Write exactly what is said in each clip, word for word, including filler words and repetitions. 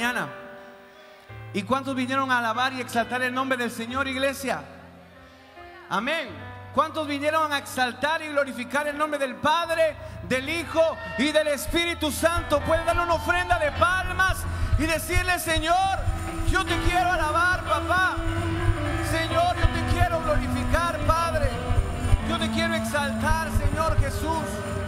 mañana. ¿Y cuántos vinieron a alabar y exaltar el nombre del Señor, iglesia? Amén. ¿Cuántos vinieron a exaltar y glorificar el nombre del Padre, del Hijo y del Espíritu Santo? Pueden darle una ofrenda de palmas y decirle: Señor, yo te quiero alabar, papá. Señor, yo te quiero glorificar, Padre. Yo te quiero exaltar, Señor Jesús.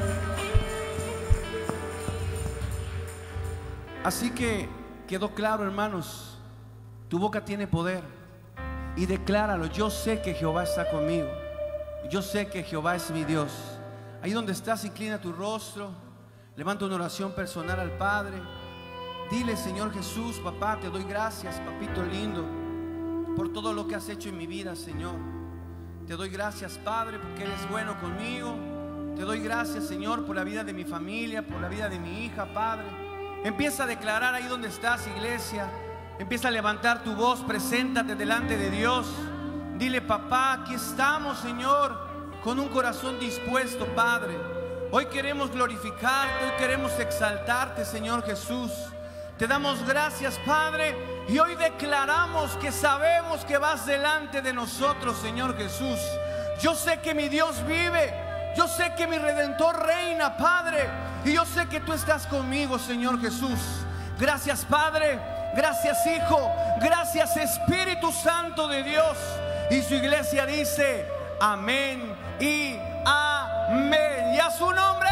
Así que quedó claro, hermanos, tu boca tiene poder. Y decláralo: yo sé que Jehová está conmigo. Yo sé que Jehová es mi Dios. Ahí donde estás, inclina tu rostro, levanta una oración personal al Padre. Dile: Señor Jesús, papá, te doy gracias, papito lindo, por todo lo que has hecho en mi vida, Señor. Te doy gracias, Padre, porque eres bueno conmigo. Te doy gracias, Señor, por la vida de mi familia, por la vida de mi hija, Padre. Empieza a declarar ahí donde estás, iglesia. Empieza a levantar tu voz, preséntate delante de Dios. Dile: papá, aquí estamos, Señor, con un corazón dispuesto, Padre. Hoy queremos glorificarte, hoy queremos exaltarte, Señor Jesús. Te damos gracias, Padre, y hoy declaramos que sabemos que vas delante de nosotros, Señor Jesús. Yo sé que mi Dios vive, yo sé que mi Redentor reina, Padre, y yo sé que tú estás conmigo, Señor Jesús. Gracias, Padre, gracias, Hijo, gracias, Espíritu Santo de Dios. Y su iglesia dice: amén y amén. Y a su nombre.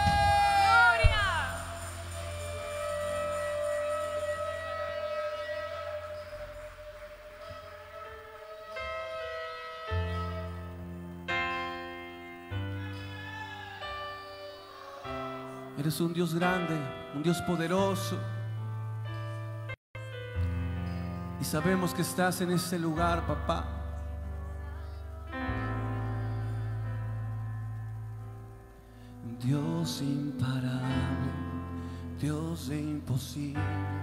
Eres un Dios grande, un Dios poderoso. Y sabemos que estás en este lugar, papá. Dios imparable, Dios de imposibles,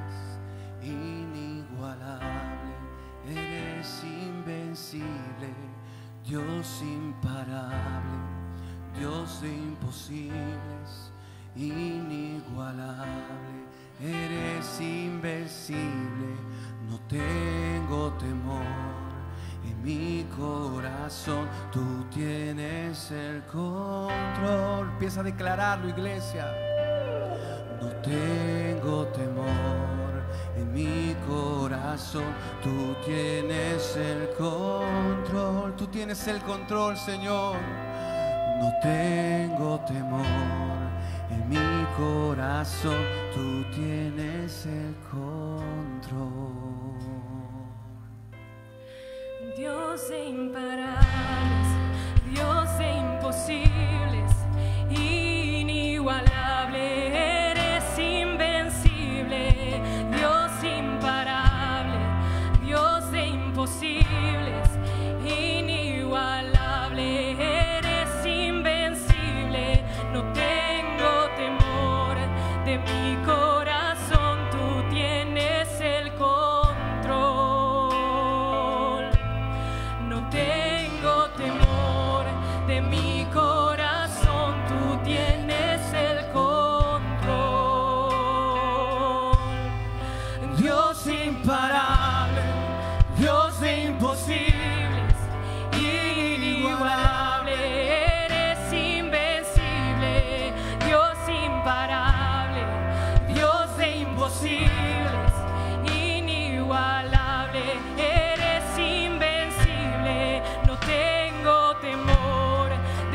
inigualable, eres invencible. Dios imparable, Dios de imposibles, inigualable, eres invencible. No tengo temor en mi corazón, tú tienes el control. Empieza a declararlo, iglesia. No tengo temor en mi corazón, tú tienes el control. Tú tienes el control, Señor. No tengo temor en mi corazón, tú tienes el control. Dios de imparables, Dios de imposibles, inigualable, eres invencible. Dios imparable, Dios de imposibles, inigualable, eres invencible. No tengo temor de mi corazón, tú tienes el control. No tengo temor de mi corazón, tú tienes el control. Dios imparable, Dios de imposibles, inigualable, Eres invencible, Dios imparable, Dios de imposibles, inigualable, eres invencible. No tengo temor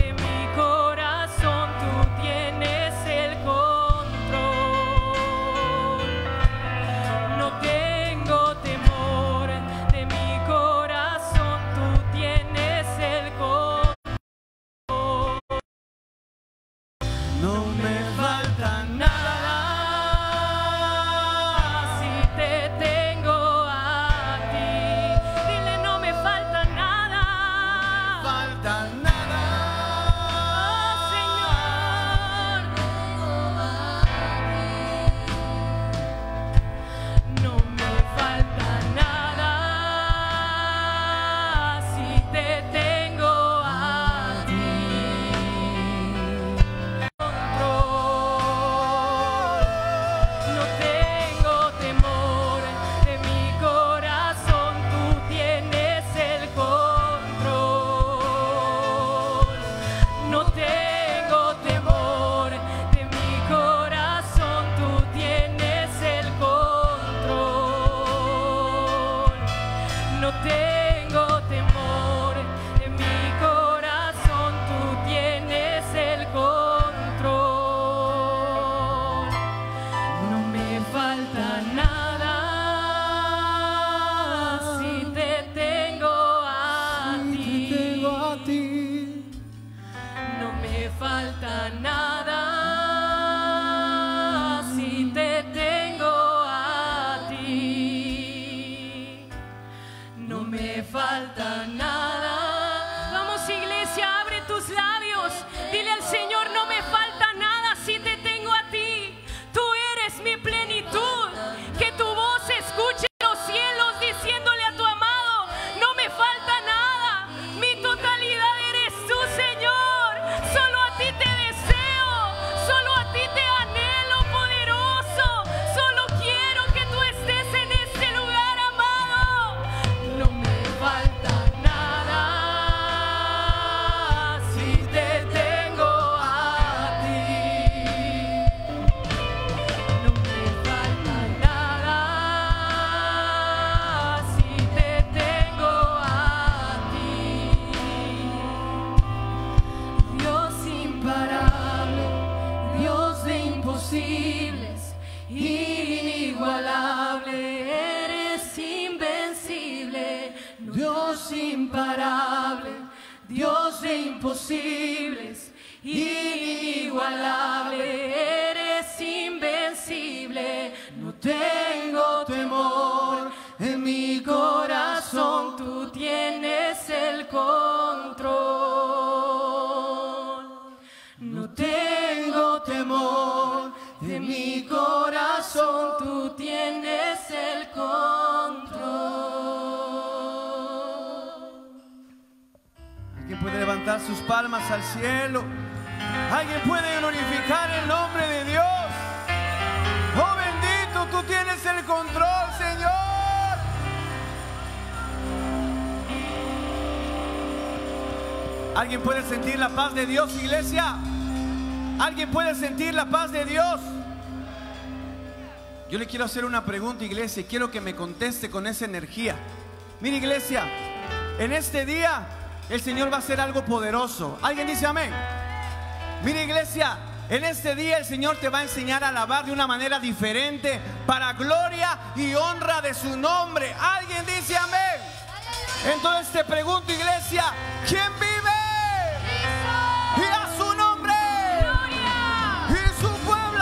me falta nada. Vamos, iglesia, abre tus labios. Dile al Señor, no me falta nada si te tengo a ti. Tú eres mi plenitud. Que tu voz se escuche en los cielos diciéndole a tu amado, no me falta nada. Mi totalidad eres tú, Señor. Solo a ti te deseo. Solo a ti te anhelo, poderoso. Solo quiero que tú estés en este lugar, amado. No me falta nada si te tengo a ti. No me falta nada si te tengo a ti. Dios imparable, Dios de imposibles, inigualable, eres invencible. Dios imparable, Dios de imposibles, inigualable, eres invencible. No tengo temor en mi corazón, tú tienes el control. No tengo temor en mi corazón, tú tienes el control. Alguien puede levantar sus palmas al cielo. Alguien puede glorificar el nombre de Dios. Oh bendito, tú tienes el control, Señor. ¿Alguien puede sentir la paz de Dios, iglesia? ¿Alguien puede sentir la paz de Dios? Yo le quiero hacer una pregunta, iglesia, y quiero que me conteste con esa energía. Mira, iglesia, en este día el Señor va a hacer algo poderoso. ¿Alguien dice amén? Mira, iglesia, en este día el Señor te va a enseñar a alabar de una manera diferente, para gloria y honra de su nombre. ¿Alguien dice amén? Entonces te pregunto, iglesia, ¿quién vive? Y a su nombre. Y su pueblo.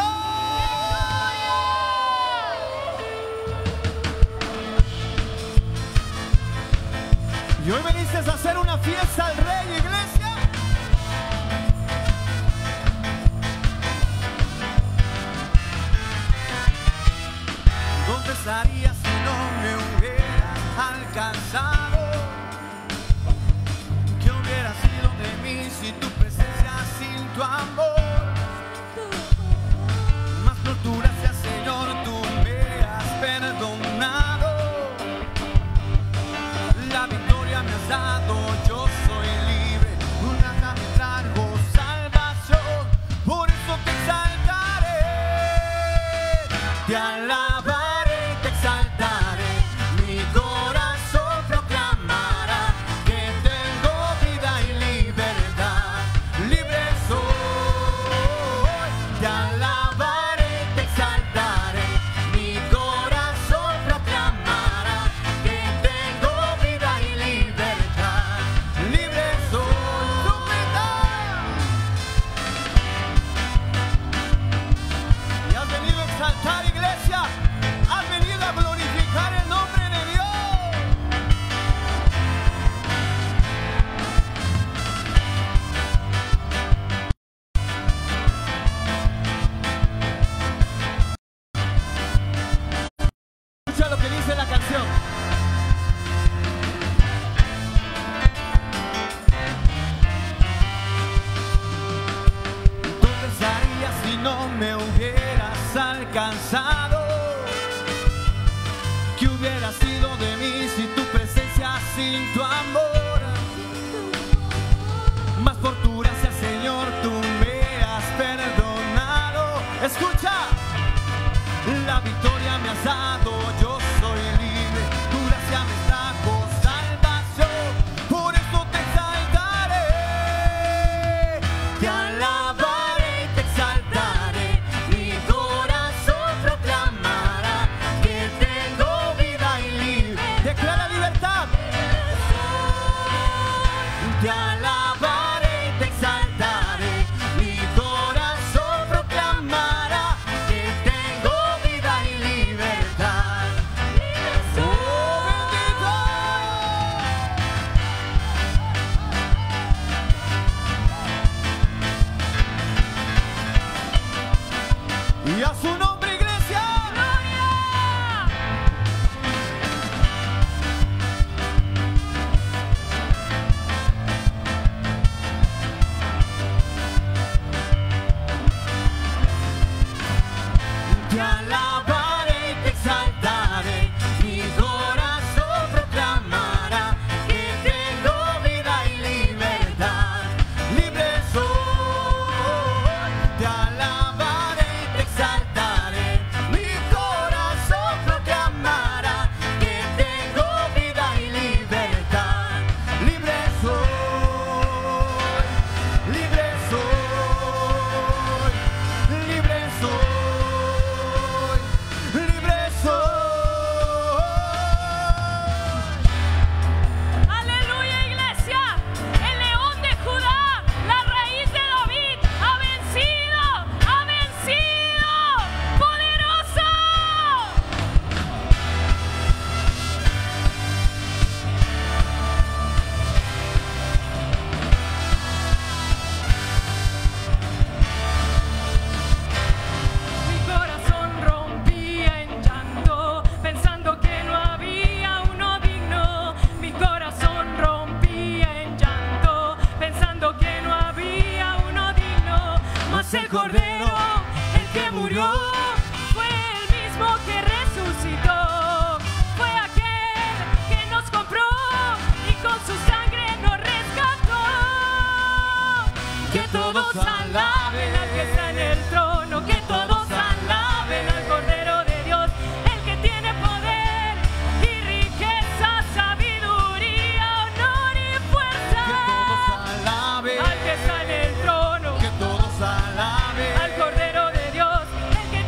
Y hoy veniste a hacer una fiesta al Rey, iglesia. ¿Dónde estaría si no me hubieras alcanzado? ¿Qué hubiera sido de mí si tu presencia sin tu amor? Más por tu gracia, Señor, tú me has perdonado. La victoria me has dado, yo soy libre. Una me trajo salvación, por eso te exaltaré, te alabaré, te exaltaré. Mi corazón proclamará que tengo vida y libertad. Libre soy, te alabaré, te exaltaré. Mi corazón proclamará que tengo vida y libertad. Libre soy, tu verdad. Y has venido a exaltar, iglesia. Has venido a glorificar el nombre de Dios. Escucha lo que dice la canción. ¿Dónde estarías si no me hubieras alcanzado? ¿Qué hubiera sido de mí si tu presencia sin tu amor? Más por tu gracia, Señor, tú me has perdonado. Escucha, la victoria me has dado, yo soy libre. Tu gracia me trajo salvación, por eso te exaltaré, te alabaré y te exaltaré. Mi corazón proclamará que tengo vida y libre. Declara libertad. Te alabaré y te exaltaré. Mi corazón proclamará que tengo vida y libertad. Cordero, el que murió, fue el mismo que resucitó. Fue aquel que nos compró y con su sangre nos rescató. Que todos alaben al que está en el trono, que todos alaben al Cordero de Dios, el que tiene poder y riqueza, sabiduría, honor y fuerza. Que todos alaben al que está en el trono, que todos alaben al Cordero de Dios, el que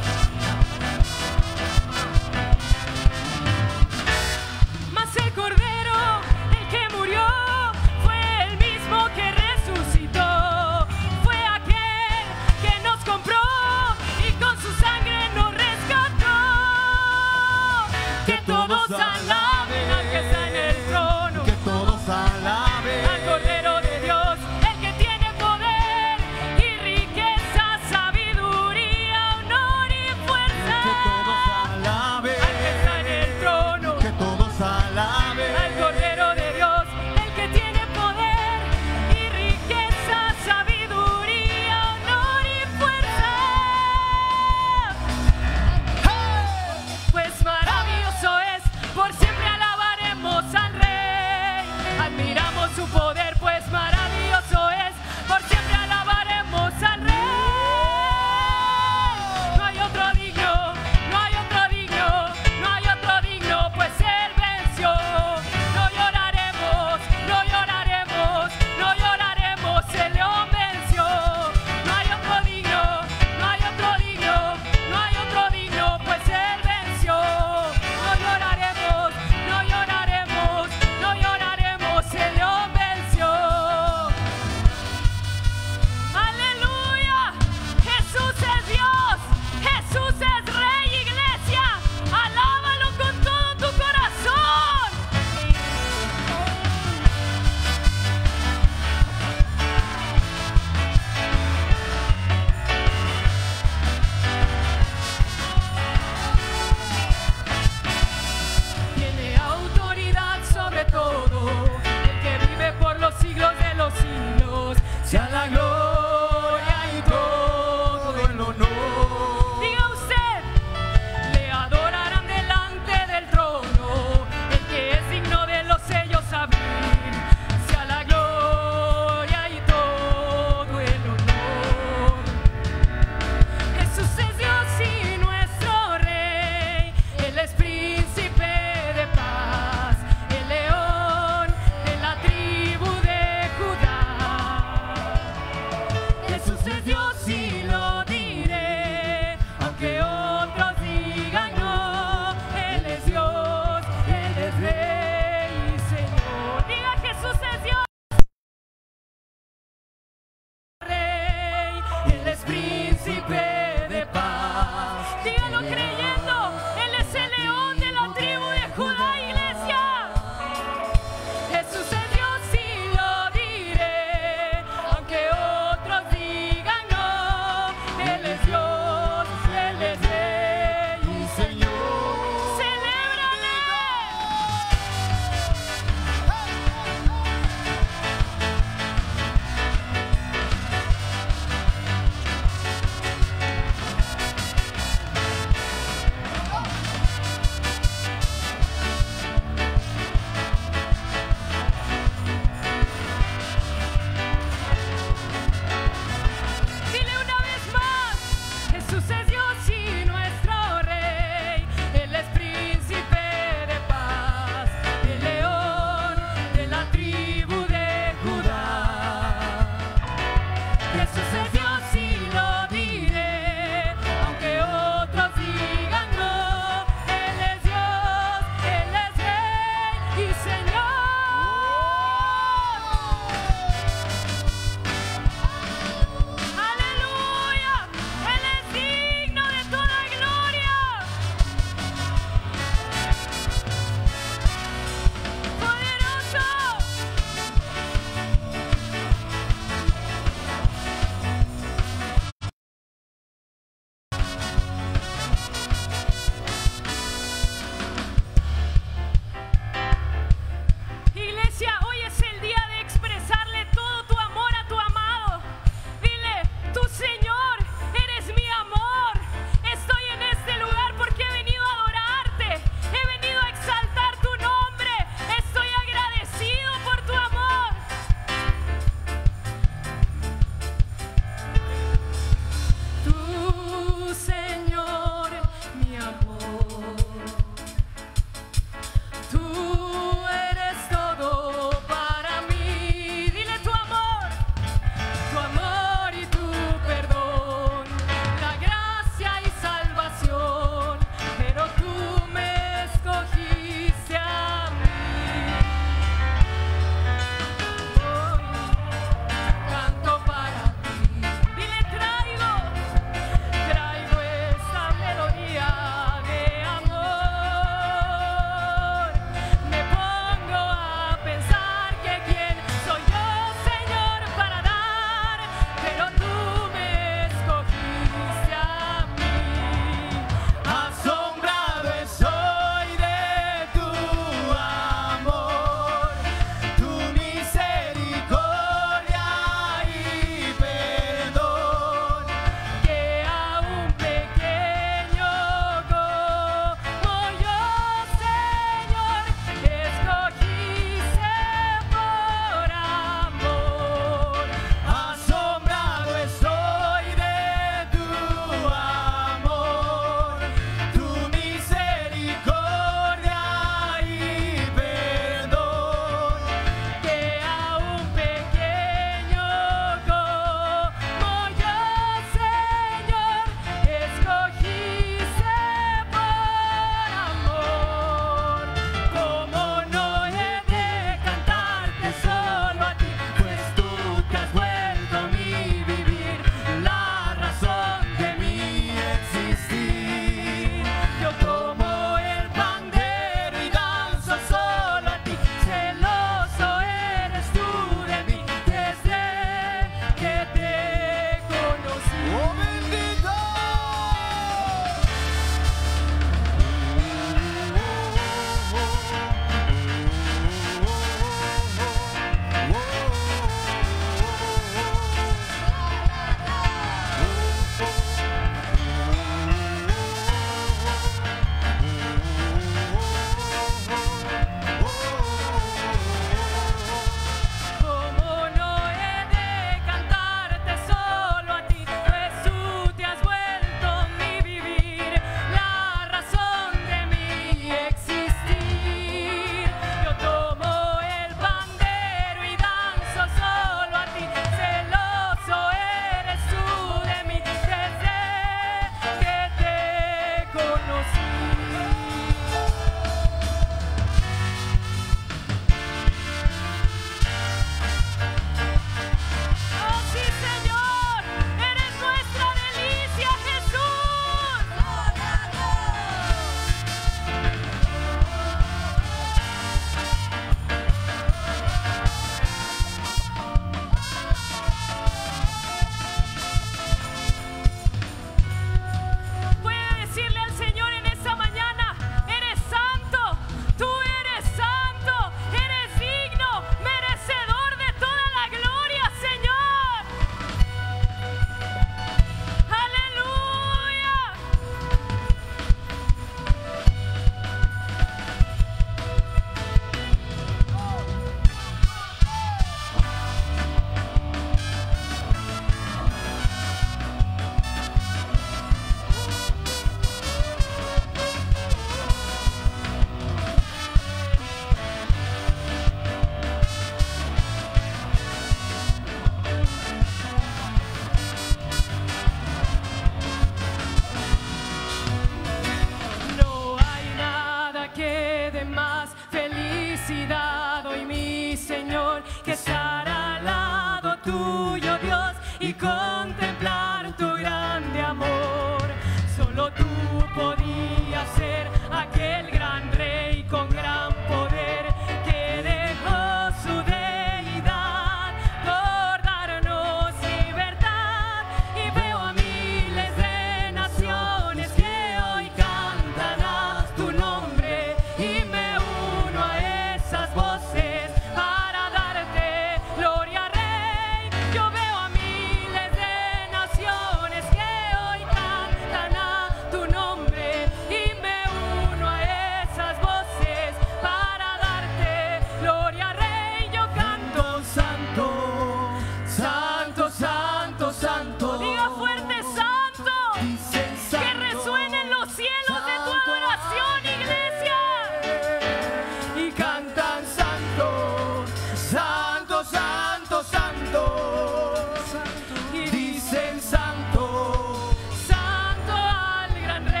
Solo tú podías ser aquel gran rey con gran poder que dejó su deidad por darnos libertad. Y veo a miles de naciones que hoy cantan a tu nombre, y me uno a esas voces para darte gloria, Rey. Yo veo a miles de naciones que hoy cantan a tu nombre, y me uno a esas voces para darte gloria, Rey. Yo canto santo, santo, santo, santo. Diga fuerte santo, que resuenen los cielos de tu adoración, iglesia. Y cantan santo, santo, santo, santo. Y dicen santo, santo al gran Rey.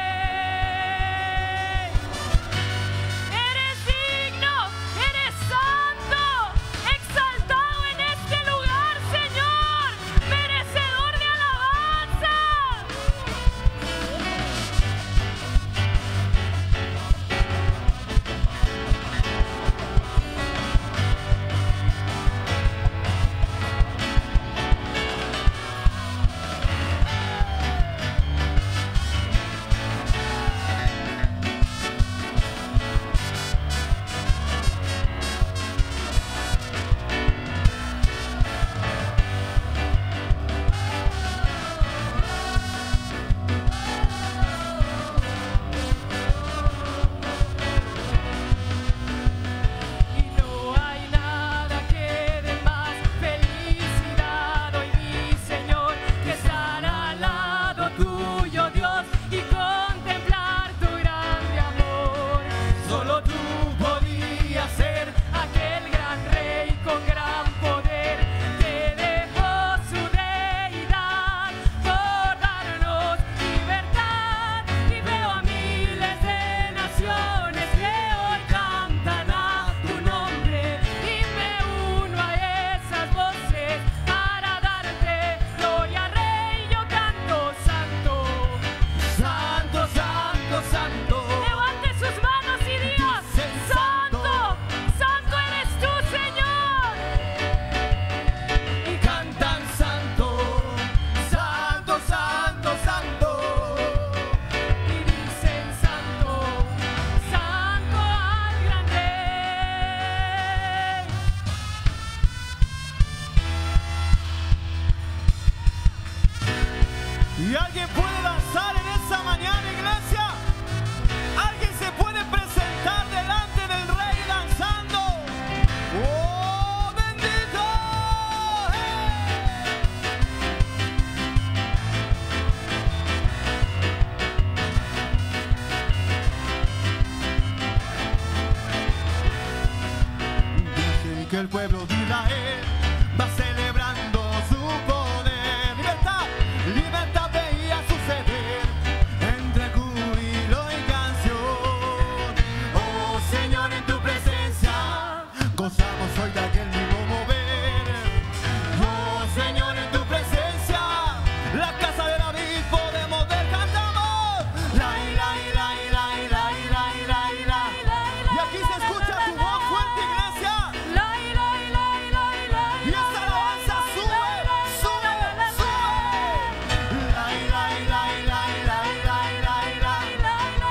Eres digno, eres santo, exaltado en este lugar, Señor, merecedor de alabanza. Y no hay nada que dé más felicidad hoy, mi Señor, que estar al lado tuyo, Dios, y contemplar tu grande amor. Solo tú podías ser aquel gran rey con gran poder que dejó su deidad por darnos libertad. Y veo a miles de naciones que hoy cantan a tu nombre, y me uno a esas voces para darte gloria, Rey. Yo canto santo, santo, santo, santo. Levante sus manos y diga: santo, santo eres tú, Señor. Y cantan santo, santo, santo, santo. Y dicen santo, santo al gran Rey. Y alguien puede danzar en esa mañana, iglesia. Alguien se puede presentar delante del Rey danzando. ¡Oh, bendito! Dejen que el pueblo de Israel va celebrando su poder. Libertad, libertad veía suceder entre júbilo y canción. Oh Señor, en tu presencia gozamos hoy de aquel mismo mover. Oh Señor, en tu presencia la casa de David podemos ver. Cantamos la ira, ira, ira, ira, ira, ira, ira. Y aquí se escucha tu voz fuerte, iglesia. Y esta alabanza sube, sube, sube. La ira, ira, ira, ira, ira, ira, ira.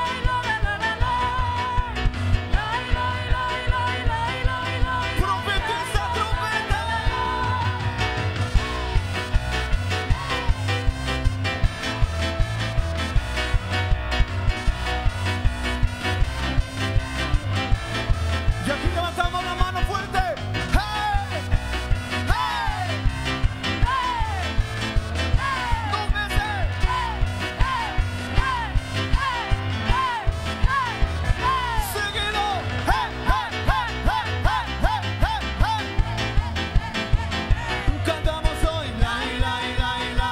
Profetiza, trompeta. Y aquí levantamos la mano fuerte. ¡Hey! ¡Hey! ¡Dos veces! Seguido. ¡Hey! ¡Hey! ¡Hey! ¡Hey! ¡Hey! ¡Hey! ¡Hey! ¡Hey! Cantamos hoy. La, la, la, la,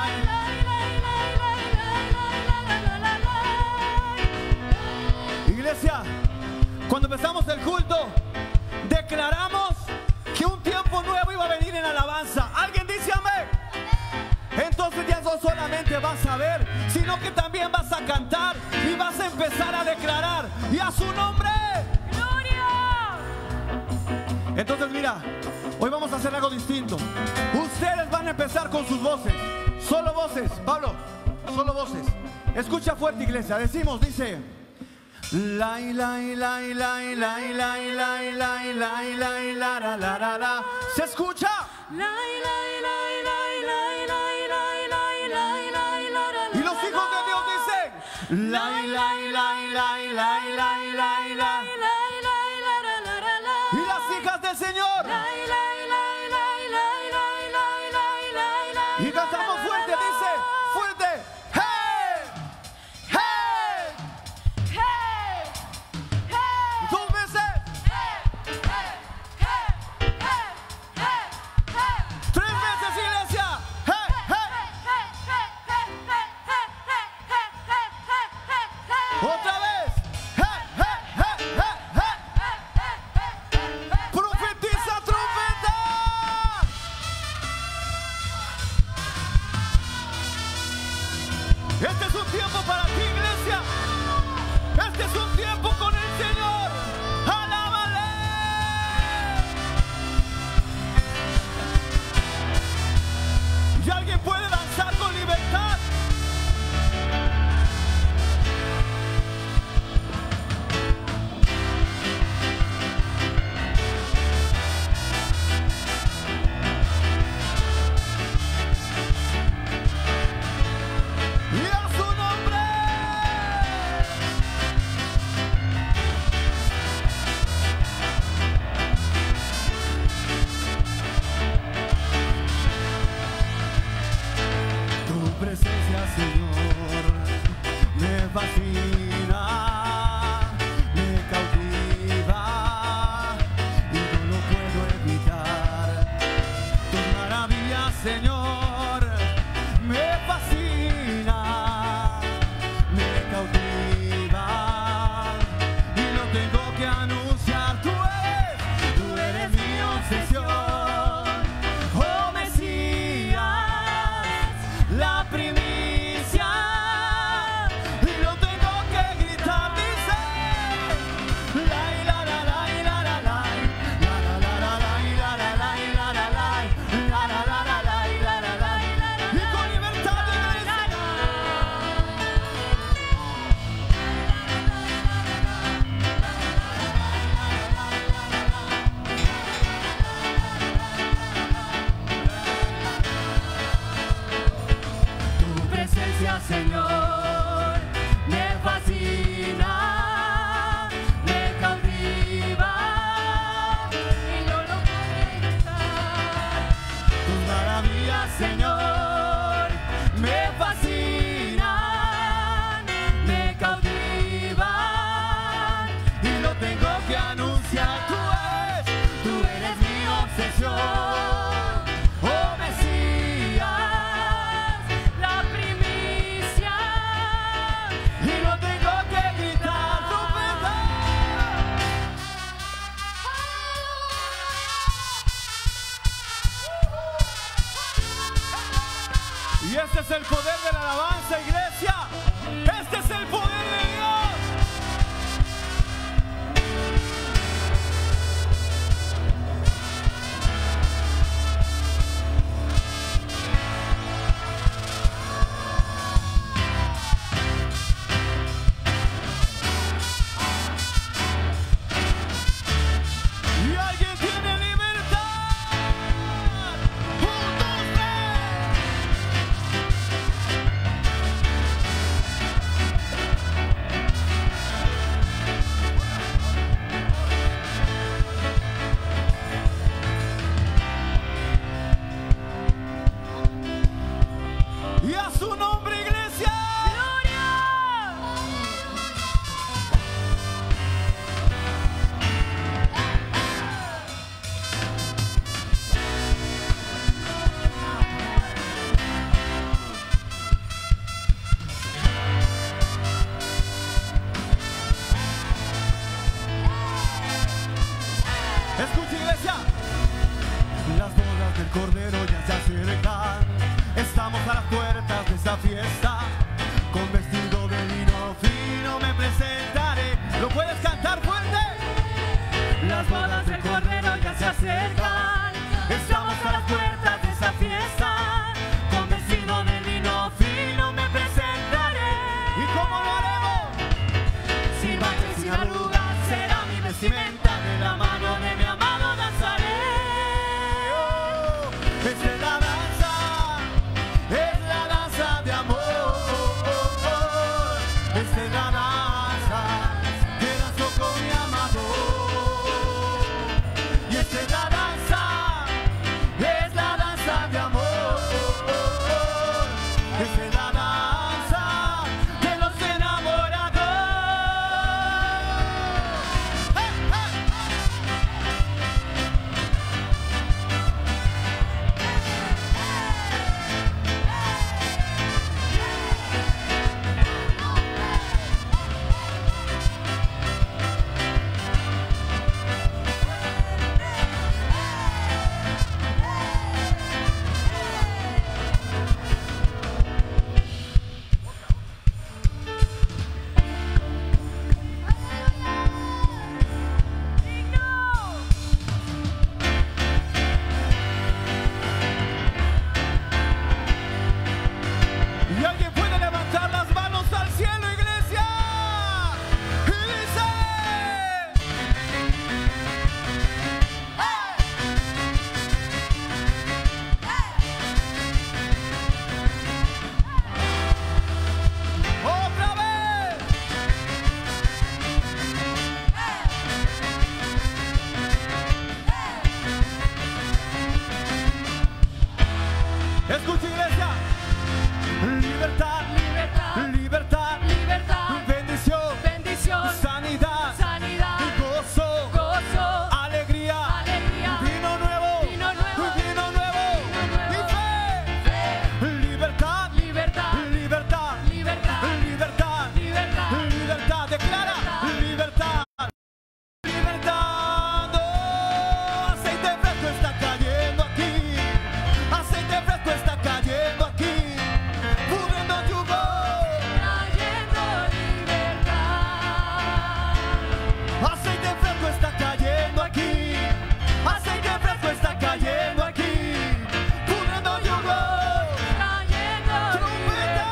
la. Iglesia, cuando empezamos el culto, declaramos que un tiempo nuevo iba a venir en alabanza. ¿Alguien dice amén? Entonces ya son solamente solamente vas a ver, sino que también vas a cantar y vas a empezar a declarar y a su nombre. ¡Gloria! Entonces mira, hoy vamos a hacer algo distinto. Ustedes van a empezar con sus voces, solo voces, Pablo, solo voces. Escucha fuerte, iglesia. Decimos, dice: la la la la la la la la la la la la la la. ¿Se escucha? La, la, la, la, la, la, la, la, la, la, la, Y los hijos de Dios dicen: la la la la la la la la. Y las hijas del Señor. Y cantamos fuerte, dice, fuerte. ¡Hey! ¡Hey! Dos veces. Tres veces, iglesia. ¡Hey! ¡Hey! Otra vez. ¡Hey! ¡Hey! ¡Hey! ¡Hey! ¡Hey! Profetiza, trompeta. Este es un tiempo para ti, iglesia. Este es un tiempo con el Señor. ¡Alábale! Y alguien puede danzar con libertad. Y a su nombre. Tu presencia, Señor, me fascina, me cautiva y no lo puedo evitar. Tus maravillas, Señor, me fascina, me cautiva y lo tengo que anunciar. Tú eres, tú eres mi obsesión, oh Mesías, la primicia, y lo tengo que fiesta, con vestido de lino fino me presentaré. ¿Lo puedes cantar fuerte? Las bodas del Cordero ya se acercan, estamos a las puertas de esa fiesta. Con vestido de lino fino me presentaré. ¿Y cómo lo haremos? Sin mancha y sin arrugas será mi vestimenta, de la mano de mi amado danzaré. Oh, esta es la danza, es la danza de amor. Esta es la danza que danzo con mi amado. Y esta es la danza, es la danza de amor. Esta es la danza de los enamorados. ¡Hey, hey! Y alguien puede levantar las manos al cielo, iglesia. Y dice: otra vez. Escucha, iglesia. Libertad, Libertad, libertad, libertad, bendición, bendición, sanidad, sanidad, gozo, gozo, alegría, alegría, vino nuevo, vino nuevo, vino nuevo, vino nuevo, y fe, fe, libertad, libertad, libertad, libertad, libertad, libertad, libertad, declara libertad, libertad. Oh, aceite fresco está cayendo aquí, aceite fresco está cayendo aquí, pudriendo yugo. trayendo libertad. Aceite fresco está cayendo aquí, aceite fresco está cayendo aquí, pudriendo yugo. Trayendo Trompeta.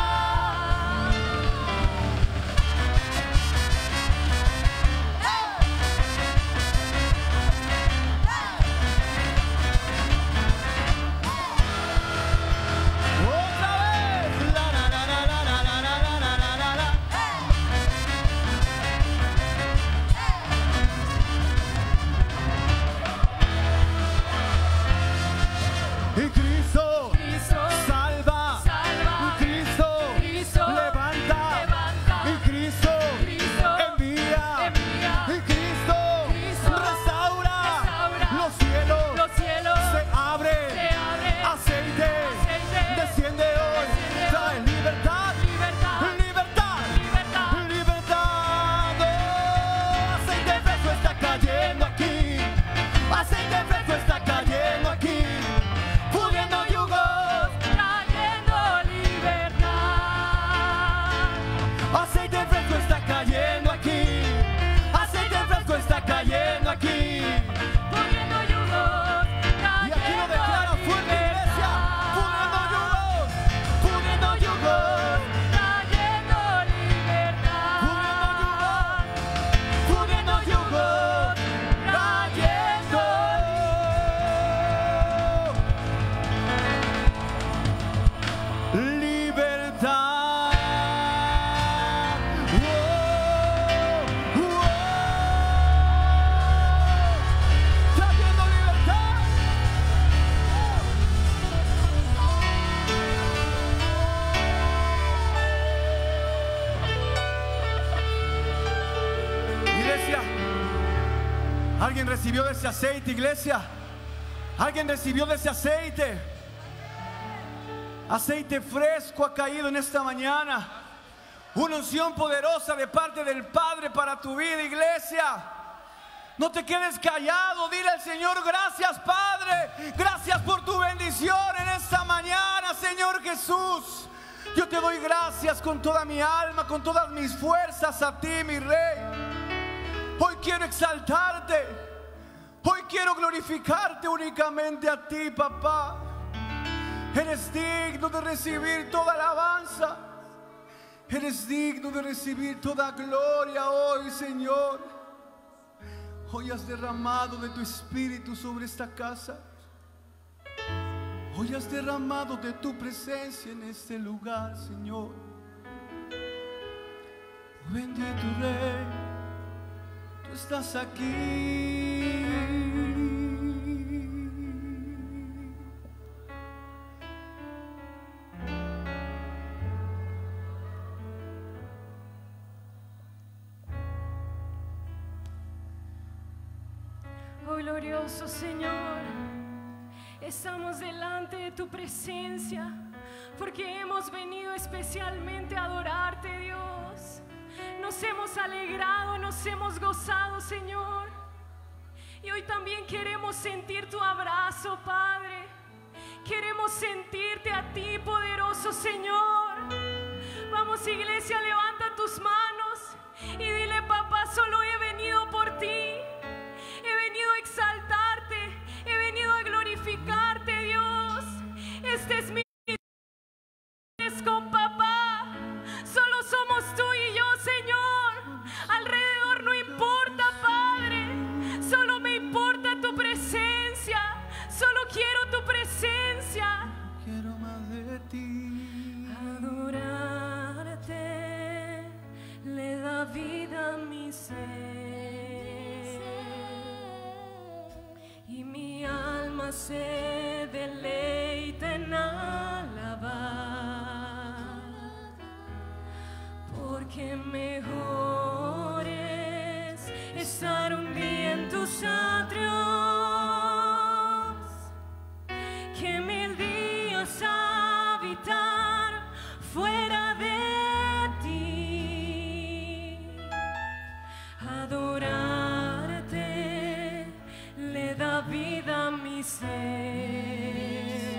Otra vez. La, la, la, la, la, la, la, la, la, la, la, la. Y Cristo Cristo salva, salva, Cristo Cristo levanta, levanta, y Cristo Cristo envía, envía, y Cristo Cristo restaura, restaura, los cielos los cielos se abren, se abren, aceite aceite desciende hoy, desciende trae hoy, libertad, libertad, libertad, libertad, libertad. Oh, aceite fresco está cayendo aquí, aceite fresco está cayendo aquí, pudriendo yugos. trayendo libertad. Aceite fresco está cayendo aquí, aceite fresco está cayendo aquí. Poniendo yugos, Y aquí lo declara fuerte, iglesia, pudriendo yugos, pudriendo yugos, trayendo libertad, pudriendo yugos, trayendo. Libertad. Oh, oh. Trayendo libertad. Iglesia, ¿alguien recibió de ese aceite, iglesia? ¿Alguien recibió de ese aceite? Aceite fresco ha caído en esta mañana. Una unción poderosa de parte del Padre para tu vida, iglesia. No te quedes callado, dile al Señor: gracias, Padre, gracias por tu bendición en esta mañana, Señor Jesús. Yo te doy gracias con toda mi alma, con todas mis fuerzas a ti, mi Rey. Hoy quiero exaltarte. Hoy quiero glorificarte únicamente a ti, papá. Eres digno de recibir toda alabanza. Eres digno de recibir toda gloria hoy, Señor. Hoy has derramado de tu espíritu sobre esta casa. Hoy has derramado de tu presencia en este lugar, Señor. Bendito Rey, tú estás aquí. Oh glorioso Señor, estamos delante de tu presencia porque hemos venido especialmente a adorarte, Dios. Nos hemos alegrado, nos hemos gozado, Señor. Y hoy también queremos sentir tu abrazo, Padre. Queremos sentirte a ti, poderoso Señor. Vamos, iglesia, levanta tus manos y dile: papá, solo he venido por ti. He venido a exaltarte, he venido a glorificarte, Dios. Este es mi es con papá. Solo somos tú y yo, Señor. Alrededor no importa, Padre. Solo me importa tu presencia. Solo quiero tu presencia. Quiero más de ti. Adorarte le da vida a mi ser. Y mi alma se deleita en alabar, porque mejor es estar un día en tus atrios que mil días habitar fuera de ti. Adorarte le da vida a mi ser,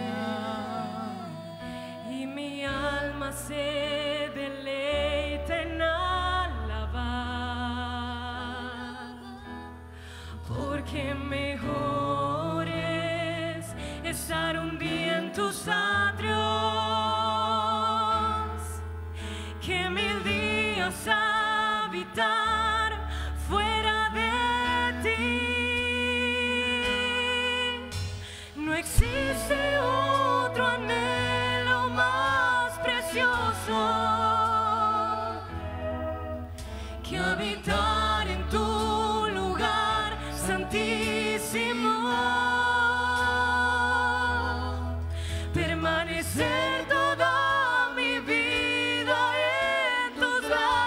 y mi alma se deleita en alabar, porque mejor es estar un día en tus atrios que mil días habitar fuera de ti. No existe otro anhelo más precioso que habitar en tu lugar santísimo, permanecer toda mi vida en tus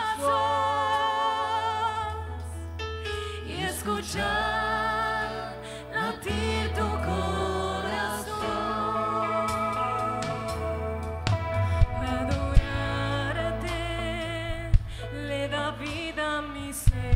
brazos y escuchar latir tu corazón. Adorarte le da vida a mi ser.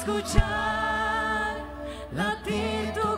escuchar latir tu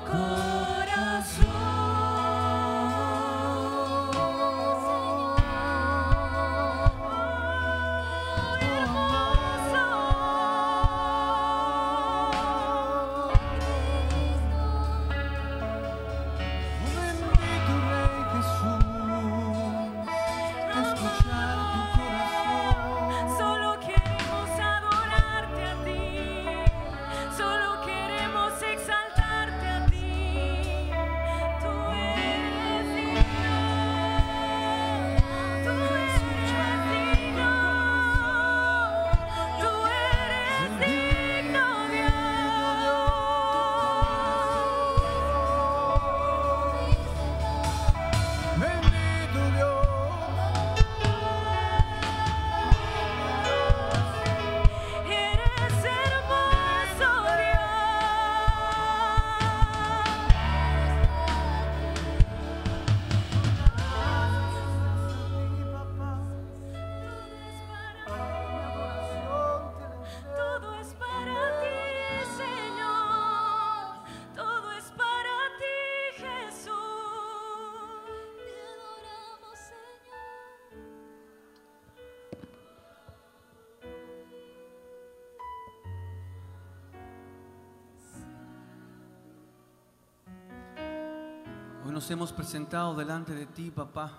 Hoy nos hemos presentado delante de ti, papá.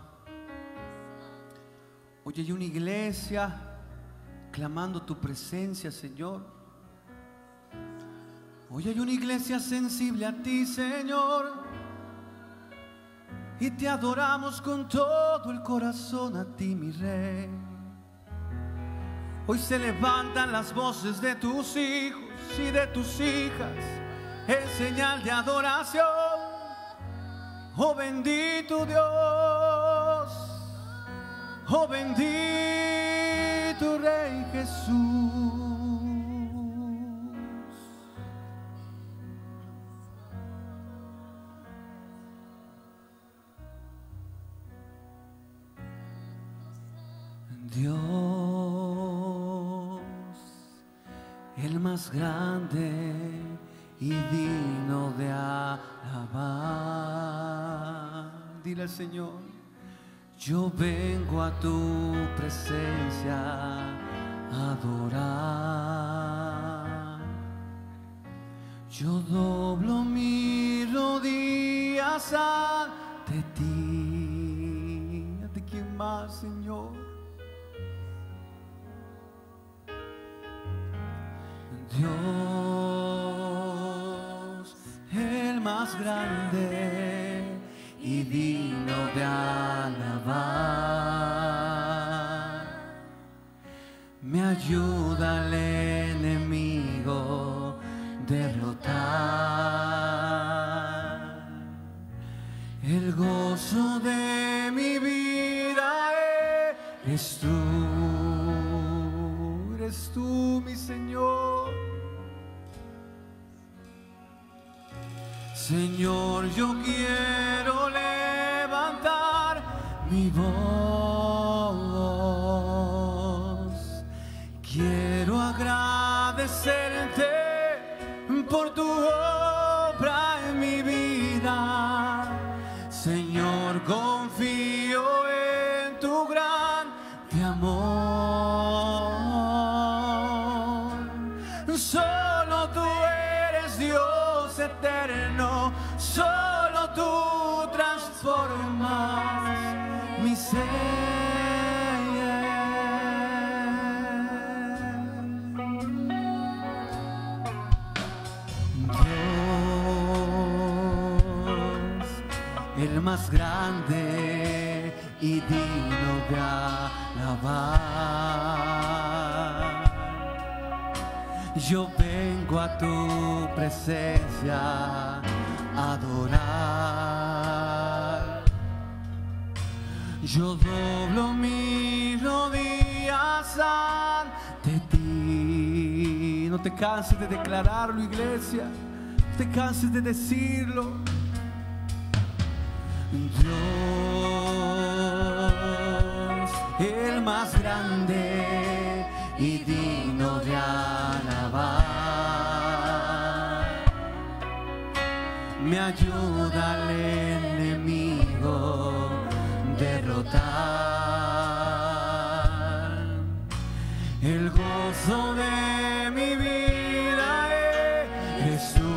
Hoy hay una iglesia clamando tu presencia, Señor. Hoy hay una iglesia sensible a ti, Señor, y te adoramos con todo el corazón a ti, mi Rey. Hoy se levantan las voces de tus hijos y de tus hijas en señal de adoración. Oh bendito Dios, oh bendito Rey Jesús. Dios, el más grande y digno de alabar. Dile al Señor: yo vengo a tu presencia a adorar. Yo doblo mis rodillas ante ti. ¿Ante quién más, Señor? Dios, el más grande y digno de alabar, me ayuda al enemigo derrotar. El gozo de mi vida eres tú, eres tú, mi Señor. Señor, yo quiero levantar mi voz. Quiero agradecerte por tu obra en mi vida. Señor, confío en tu grande amor. Solo tú eres Dios eterno, solo tú transformas mi ser. Dios, el más grande y digno de alabar. Yo vengo a tu presencia a adorar. Yo doblo mis rodillas ante ti. No te canses de declararlo, iglesia. No te canses de decirlo. Dios, el más grande y digno de alabar. me ayuda al enemigo derrotar. El gozo de mi vida eres tú.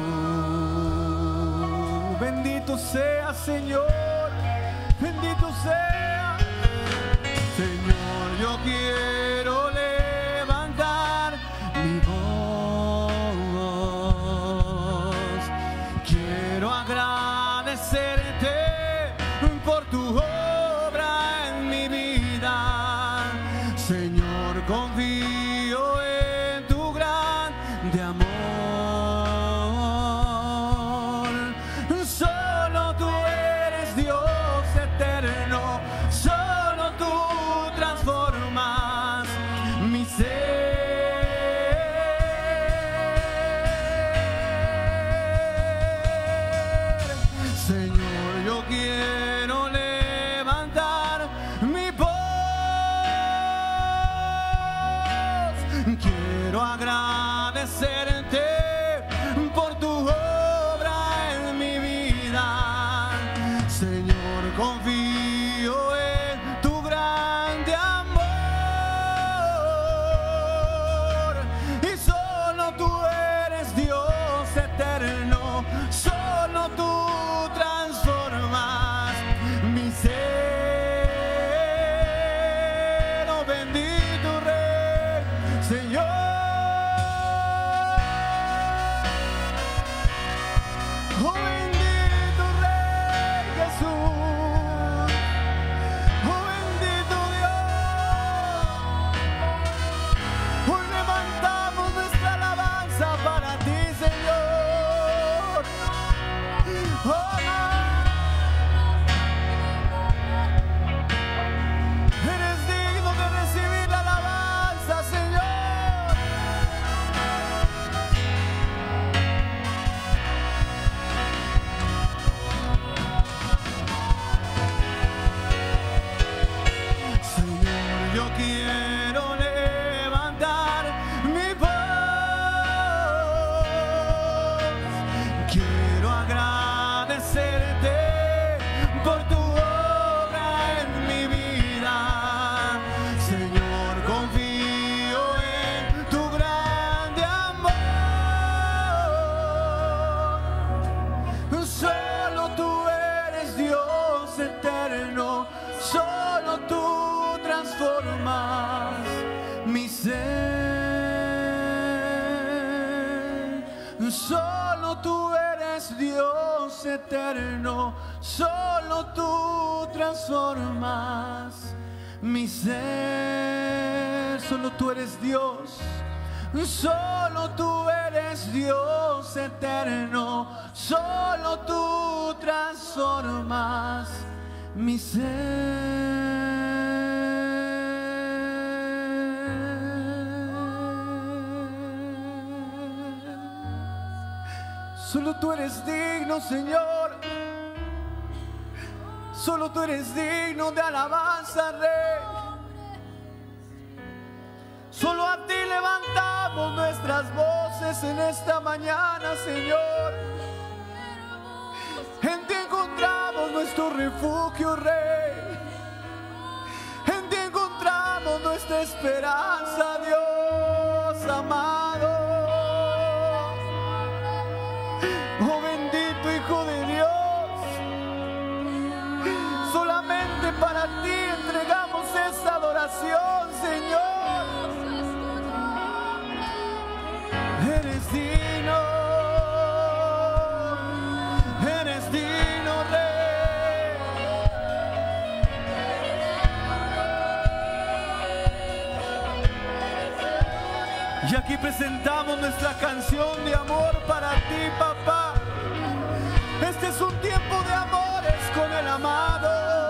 Bendito sea, Señor, bendito sea. Señor, yo quiero levantar mi voz. Quiero agradecerte por tu obra en mi vida. Señor, confío en tu grande amor. Solo tú eres Dios eterno. Solo tú transformas mi ser. Señor, yo quiero levantar mi voz. Quiero agradecerte por tu obra en mi vida. Señor, confío en tu grande amor. Y solo tú eres Dios eterno. Solo tú transformas mi ser. Oh, bendito Rey, Señor. Oh, bendito Rey Jesús. Oh, bendito Dios. Hoy levantamos nuestra alabanza para ti, Señor. Oh, eres digno de recibir la alabanza, Señor. Señor, yo quiero levantar mi voz. Quiero agradecerte por tu obra en mi vida. Señor, confío en tu grande amor. Solo tú eres Dios eterno. Solo tú transformas mi ser. Solo tú eres Dios eterno. Solo tú transformas mi ser. Solo tú eres Dios. Solo tú eres Dios eterno. Solo tú transformas mi ser. Solo tú eres digno, Señor. Solo tú eres digno de alabanza, Rey. Solo a ti levantamos nuestras voces en esta mañana, Señor. En ti encontramos nuestro refugio, Rey. En ti encontramos nuestra esperanza, Dios amado. Oh, bendito Hijo de Dios. Solamente para ti entregamos esta adoración, Señor. Eres digno, eres digno, Rey. Y aquí presentamos nuestra canción de amor para ti, papá. Este es un tiempo de amores con el amado.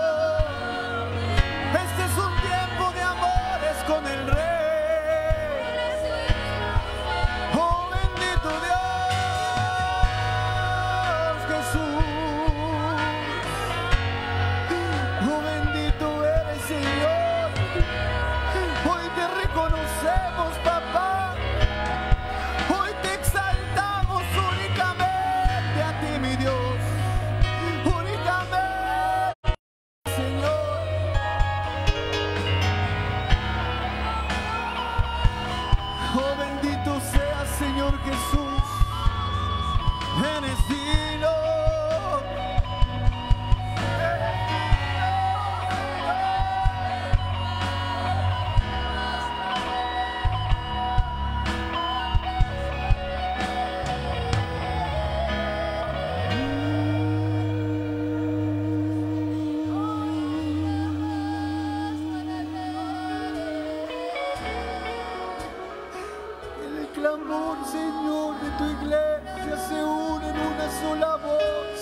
Este es un tiempo de amores con el Rey. Oh, bendito Dios, Jesús. Oh, bendito eres, Señor. Hoy te reconocemos, papá. Hoy te exaltamos únicamente a ti, mi Dios. en estilo. El clamor, Señor, de tu iglesia se une en una sola voz.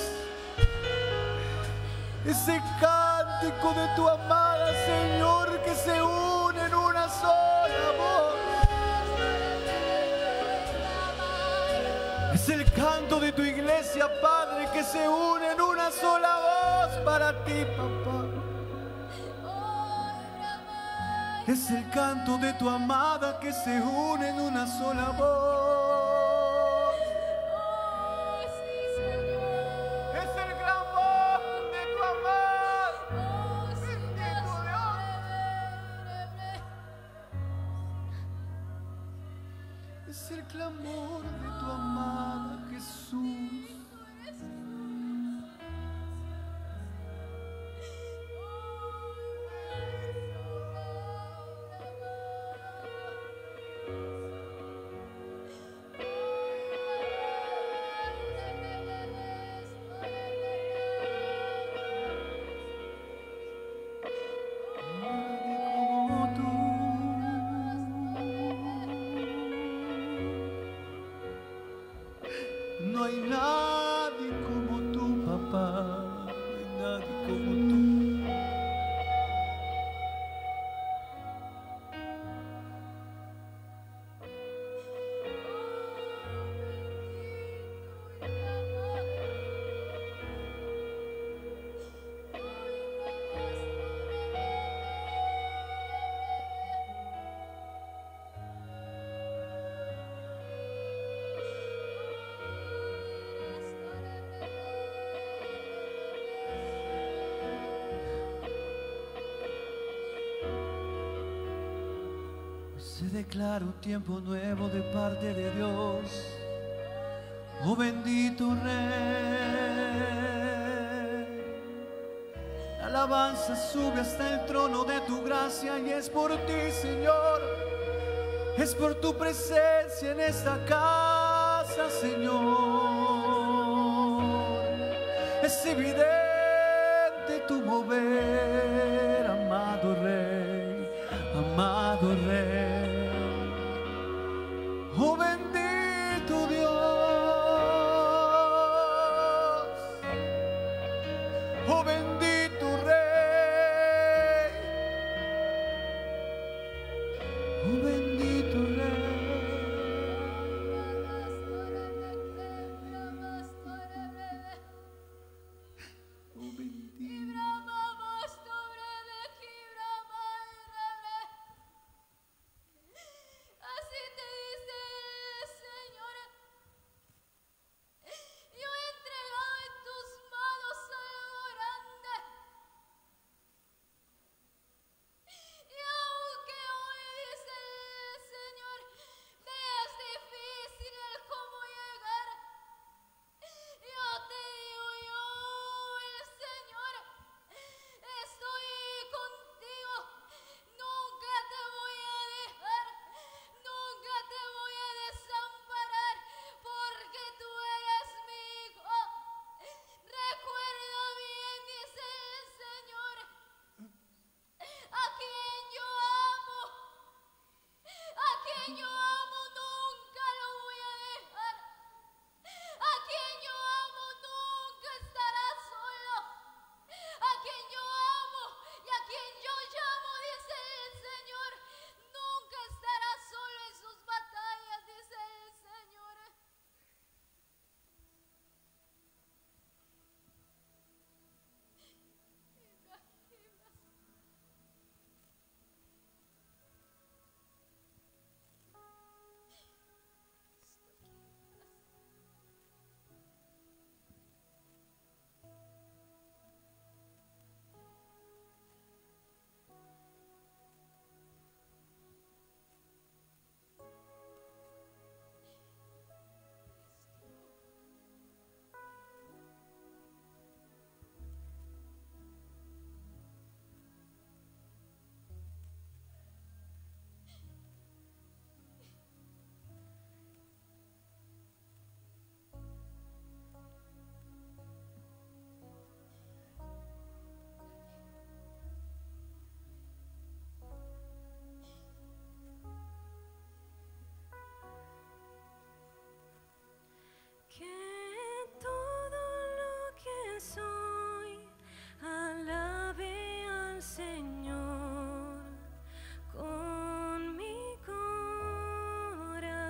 Ese cántico de tu amada, Señor, que se une en una sola voz. Es el canto de tu iglesia, Padre, que se une en una sola voz para ti, papá. Es el canto de tu amada que se une en una sola voz. Es el clamor de tu amada. Bendito Dios. Es el clamor de tu amada, Jesús. No hay nadie como tú, papá. No hay nadie como tú. Se declara un tiempo nuevo de parte de Dios. Oh bendito Rey. La alabanza sube hasta el trono de tu gracia y es por ti, Señor. Es por tu presencia en esta casa, Señor. Es evidente tu mover, amado Rey, amado Rey. Oh bendito Dios, oh bendito Rey, oh bendito Rey. Oh bendito. Así te dices.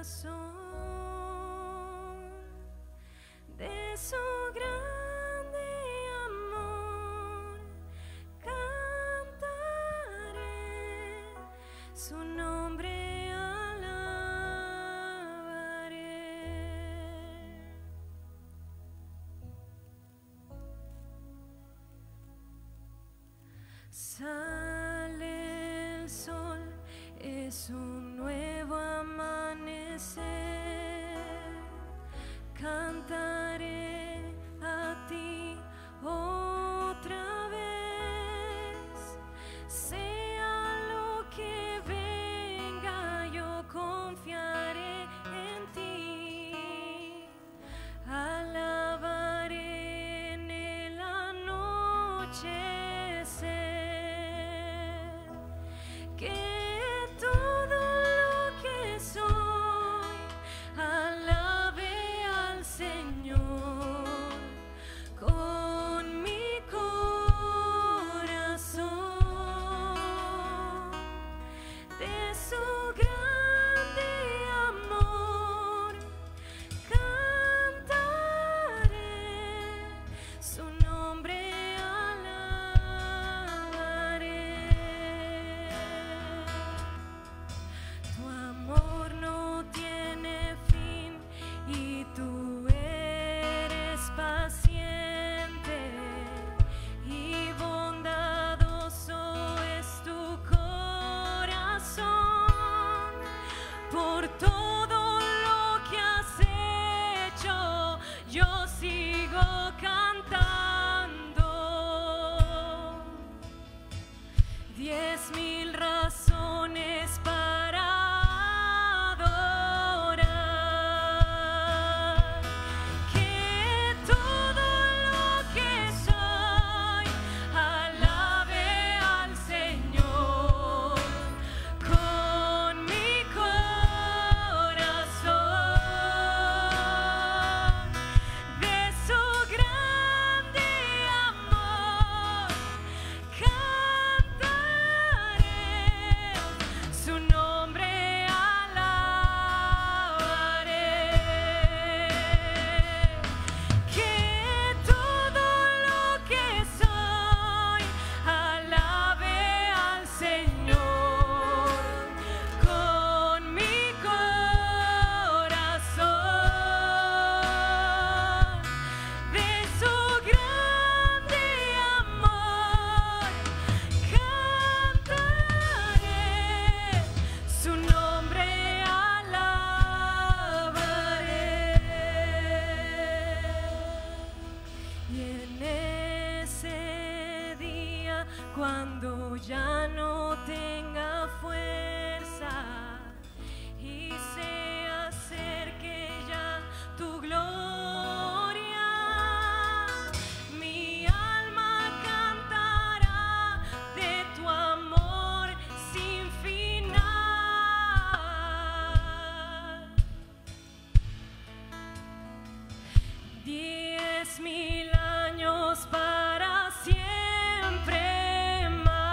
razón de su grande amor, cantaré su nombre, alabaré. Sale el sol, es un nuevo amanecer, cantaré a ti otra vez, sea lo que venga, yo confiaré en ti, alabaré en el anochecer, que todo lo que soy alabe al Señor con mi corazón, de su grande amor cantaré, su nombre alabaré. Tu amor no tiene fin y tú eres paciente y bondadoso es tu corazón. Por todo lo que has hecho, yo sigo cantando. Diez mil razones para adorar, que todo lo que soy alabe al Señor con mi corazón, de su grande amor cantaré, su nombre alabaré, que todo lo que soy alabe al Señor con mi corazón, de su grande amor cantaré, su nombre alabaré. Y en ese día, cuando ya no tenga fuerza y se acerque ya tu gloria, mi alma cantará de tu amor sin final. Diez mil años para siempre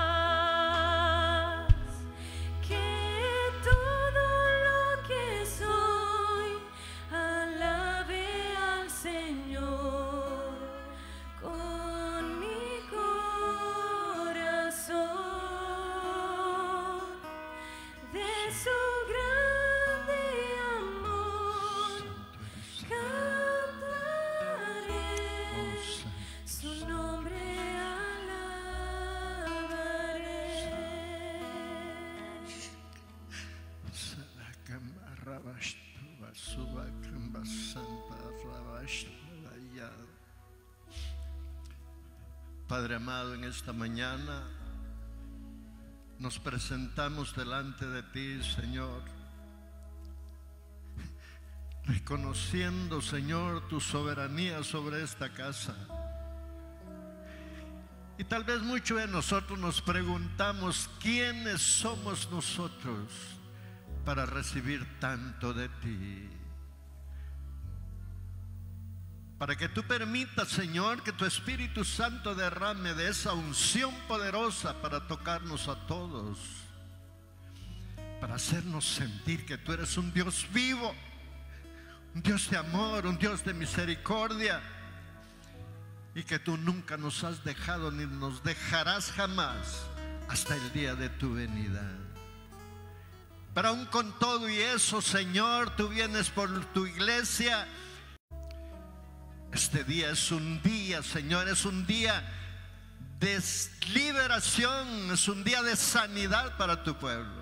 más, que todo lo que soy alabe al Señor con mi corazón, de su grande amor cantaré, su nombre alabaré. Padre amado, en esta mañana nos presentamos delante de ti, Señor, reconociendo, Señor, tu soberanía sobre esta casa. Y tal vez muchos de nosotros nos preguntamos, ¿quiénes somos nosotros para recibir tanto de ti? Para que tú permitas, Señor, que tu Espíritu Santo derrame de esa unción poderosa para tocarnos a todos. para hacernos sentir que tú eres un Dios vivo, un Dios de amor, un Dios de misericordia, y que tú nunca nos has dejado ni nos dejarás jamás hasta el día de tu venida. Pero aún con todo y eso, Señor, tú vienes por tu iglesia. Este día es un día, Señor, es un día de liberación, es un día de sanidad para tu pueblo.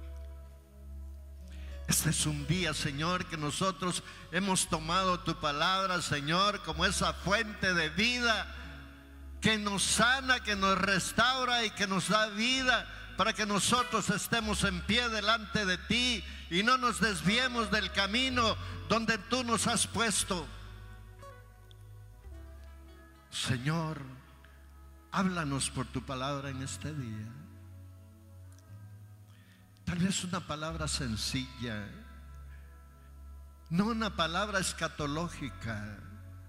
Este es un día, Señor, que nosotros hemos tomado tu palabra, Señor, como esa fuente de vida que nos sana, que nos restaura y que nos da vida, para que nosotros estemos en pie delante de ti y no nos desviemos del camino donde tú nos has puesto. Señor, háblanos por tu palabra en este día. Tal vez una palabra sencilla, no una palabra escatológica,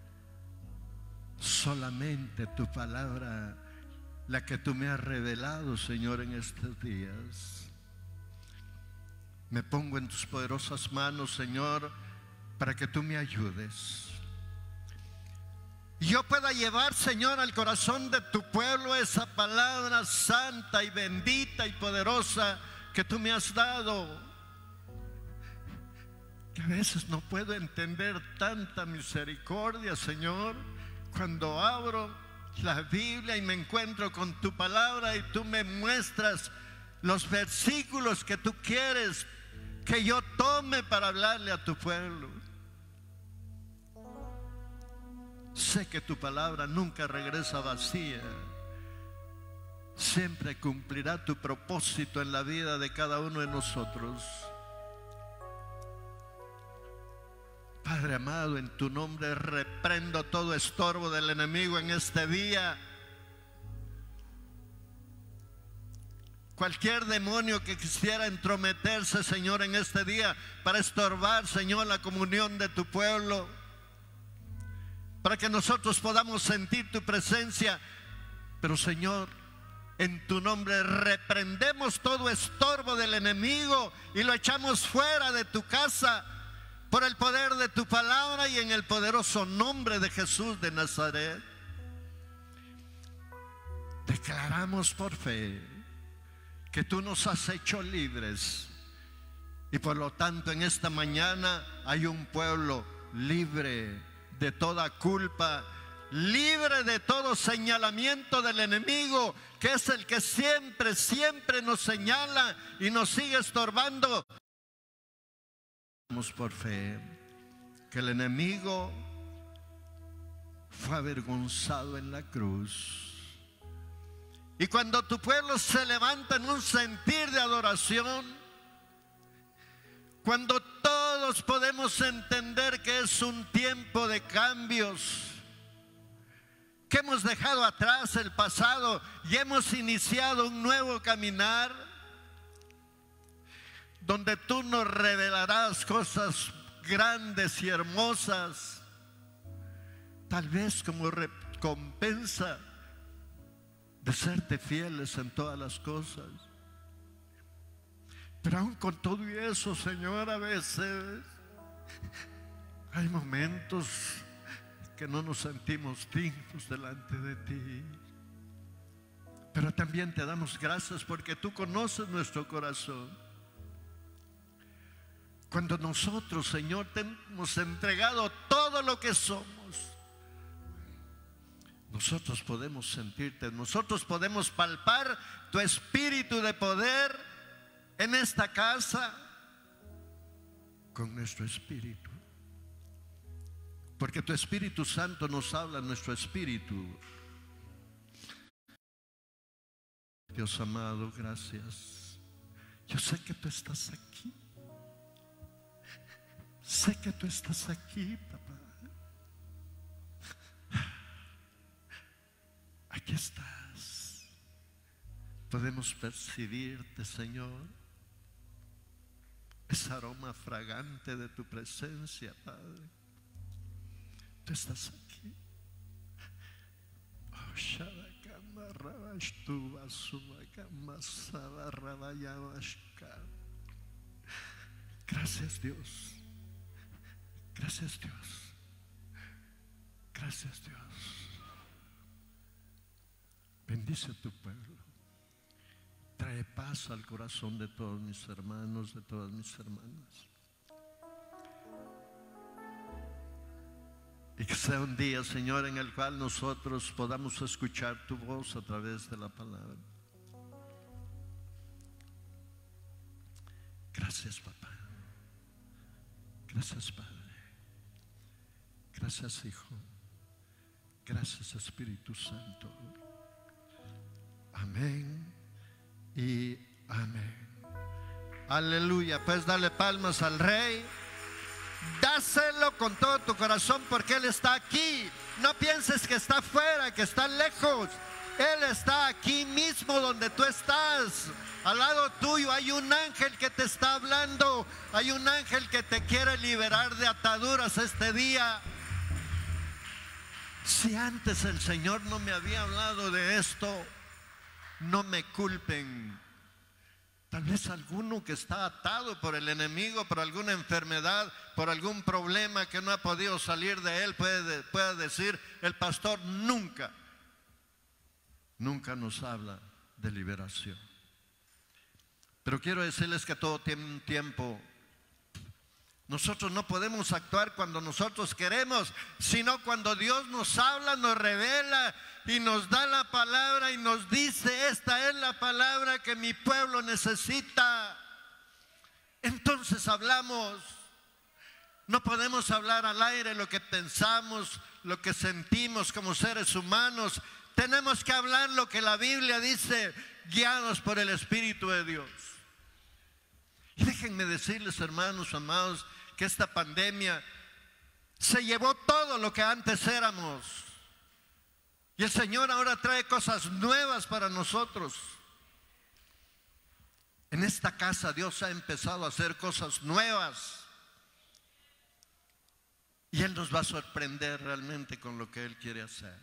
solamente tu palabra, la que tú me has revelado, Señor, en estos días. Me pongo en tus poderosas manos, Señor, para que tú me ayudes. Y yo pueda llevar, Señor, al corazón de tu pueblo esa palabra santa y bendita y poderosa que tú me has dado, que a veces no puedo entender tanta misericordia, Señor, cuando abro la Biblia y me encuentro con tu palabra y tú me muestras los versículos que tú quieres que yo tome para hablarle a tu pueblo. Sé que tu palabra nunca regresa vacía. Siempre cumplirá tu propósito en la vida de cada uno de nosotros. Padre amado, en tu nombre reprendo todo estorbo del enemigo en este día. Cualquier demonio que quisiera entrometerse, Señor, en este día para estorbar, Señor, la comunión de tu pueblo, para que nosotros podamos sentir tu presencia. Pero, Señor, en tu nombre reprendemos todo estorbo del enemigo y lo echamos fuera de tu casa por el poder de tu palabra y en el poderoso nombre de Jesús de Nazaret. Declaramos por fe que tú nos has hecho libres y por lo tanto en esta mañana hay un pueblo libre de toda culpa, libre de todo señalamiento del enemigo, que es el que siempre, siempre nos señala y nos sigue estorbando. Por fe que el enemigo fue avergonzado en la cruz, y cuando tu pueblo se levanta en un sentir de adoración, cuando todos podemos entender que es un tiempo de cambios, que hemos dejado atrás el pasado y hemos iniciado un nuevo caminar, donde tú nos revelarás cosas grandes y hermosas, tal vez como recompensa de serte fieles en todas las cosas. Pero aún con todo y eso, Señor, a veces hay momentos que no nos sentimos dignos delante de ti. Pero también te damos gracias porque tú conoces nuestro corazón. Cuando nosotros, Señor, te hemos entregado todo lo que somos, nosotros podemos sentirte, nosotros podemos palpar tu espíritu de poder en esta casa con nuestro espíritu. Porque tu Espíritu Santo nos habla en nuestro espíritu. Dios amado, gracias. Yo sé que tú estás aquí. Sé que tú estás aquí, papá. Aquí estás. Podemos percibirte, Señor. Ese aroma fragante de tu presencia, Padre. Tú estás aquí. Oh, Shadakama Rabashtuba Subakama Sabarrabayabashka. Gracias Dios. Gracias Dios. Gracias Dios. Bendice a tu pueblo. Trae paz al corazón de todos mis hermanos, de todas mis hermanas. Y que sea un día, Señor, en el cual nosotros podamos escuchar tu voz a través de la palabra. Gracias, papá. Gracias, Padre. Gracias, Hijo. Gracias, Espíritu Santo. Amén y amén. Aleluya. Pues dale palmas al Rey. Dáselo con todo tu corazón, porque Él está aquí. No pienses que está afuera, que está lejos. Él está aquí mismo donde tú estás. Al lado tuyo hay un ángel que te está hablando. Hay un ángel que te quiere liberar de ataduras este día. Si antes el Señor no me había hablado de esto, no me culpen. Tal vez alguno que está atado por el enemigo, por alguna enfermedad, por algún problema que no ha podido salir de él, puede, puede decir: el pastor nunca, nunca nos habla de liberación. Pero quiero decirles que todo tiene un tiempo. Nosotros no podemos actuar cuando nosotros queremos, sino cuando Dios nos habla, nos revela y nos da la palabra y nos dice: esta es la palabra que mi pueblo necesita. Entonces hablamos. No podemos hablar al aire lo que pensamos, lo que sentimos como seres humanos. Tenemos que hablar lo que la Biblia dice, guiados por el Espíritu de Dios. Y déjenme decirles, hermanos amados, que esta pandemia se llevó todo lo que antes éramos. Y el Señor ahora trae cosas nuevas para nosotros. En esta casa Dios ha empezado a hacer cosas nuevas. Y Él nos va a sorprender realmente con lo que Él quiere hacer.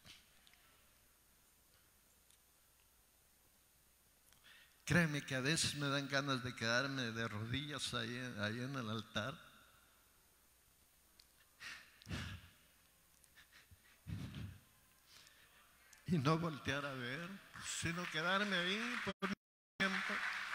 Créeme que a veces me dan ganas de quedarme de rodillas ahí, ahí en el altar. Y no voltear a ver, sino quedarme ahí por un tiempo.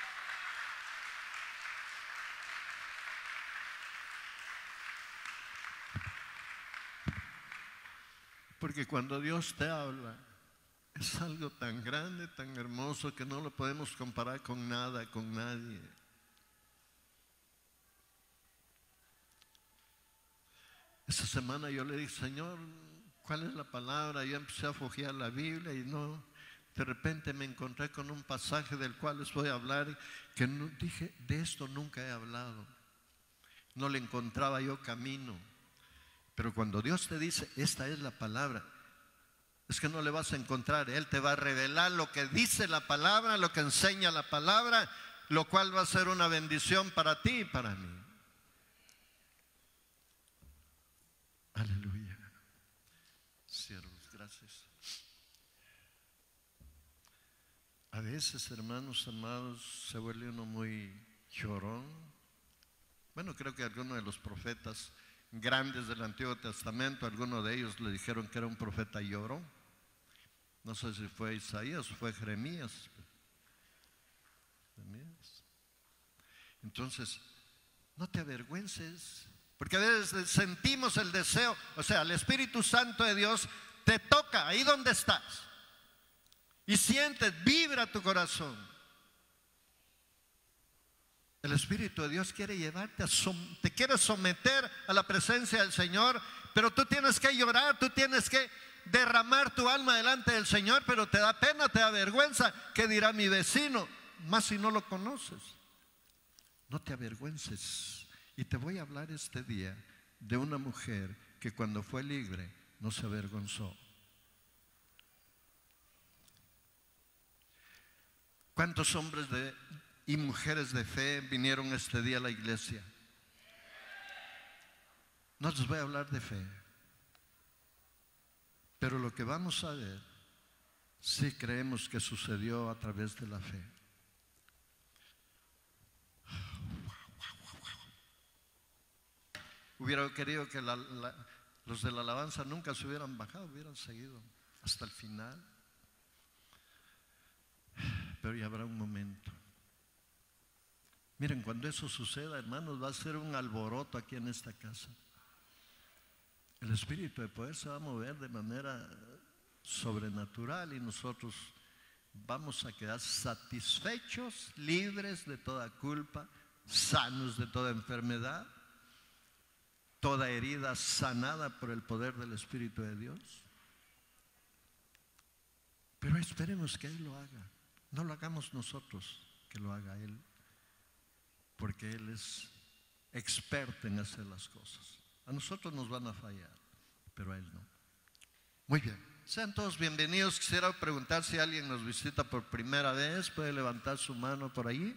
Porque cuando Dios te habla, es algo tan grande, tan hermoso, que no lo podemos comparar con nada, con nadie. Esta semana yo le dije: Señor, ¿cuál es la palabra? Yo empecé a fojear la Biblia y no, de repente me encontré con un pasaje del cual les voy a hablar, que no, dije: de esto nunca he hablado. No le encontraba yo camino. Pero cuando Dios te dice: esta es la palabra, es que no le vas a encontrar. Él te va a revelar lo que dice la palabra, lo que enseña la palabra, lo cual va a ser una bendición para ti y para mí. Aleluya. Siervos, gracias. A veces, hermanos amados, se vuelve uno muy llorón. Bueno, creo que algunos de los profetas grandes del Antiguo Testamento, algunos de ellos le dijeron que era un profeta llorón. No sé si fue Isaías o fue Jeremías. Jeremías. Entonces, no te avergüences, porque a veces sentimos el deseo, o sea, el Espíritu Santo de Dios te toca ahí donde estás y sientes, vibra tu corazón. El Espíritu de Dios quiere llevarte, a som- te quiere someter a la presencia del Señor, pero tú tienes que llorar, tú tienes que derramar tu alma delante del Señor, pero te da pena, te da vergüenza. ¿Qué dirá mi vecino? Más si no lo conoces. No te avergüences. Y te voy a hablar este día de una mujer que cuando fue libre no se avergonzó. ¿Cuántos hombres de, y mujeres de fe vinieron este día a la iglesia? No les voy a hablar de fe, pero lo que vamos a ver, sí creemos que sucedió a través de la fe. Hubiera querido que la, la, los de la alabanza nunca se hubieran bajado, hubieran seguido hasta el final. Pero ya habrá un momento. Miren, cuando eso suceda, hermanos, va a ser un alboroto aquí en esta casa. El espíritu de poder se va a mover de manera sobrenatural y nosotros vamos a quedar satisfechos, libres de toda culpa, sanos de toda enfermedad, toda herida sanada por el poder del Espíritu de Dios. Pero esperemos que Él lo haga. No lo hagamos nosotros, que lo haga Él, porque Él es experto en hacer las cosas. A nosotros nos van a fallar, pero a Él no. Muy bien, sean todos bienvenidos. Quisiera preguntar si alguien nos visita por primera vez. ¿Puede levantar su mano por ahí?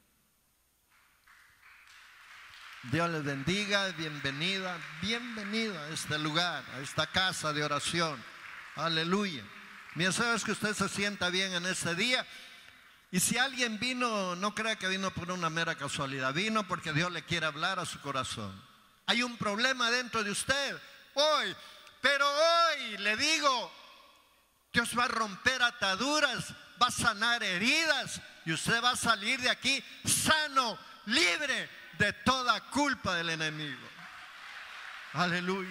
Dios les bendiga, bienvenida, bienvenida a este lugar, a esta casa de oración. Aleluya. Mi deseo es que usted se sienta bien en este día. Y si alguien vino, no crea que vino por una mera casualidad. Vino porque Dios le quiere hablar a su corazón. Hay un problema dentro de usted hoy, pero hoy le digo, Dios va a romper ataduras, va a sanar heridas y usted va a salir de aquí sano, libre de toda culpa del enemigo. Aleluya.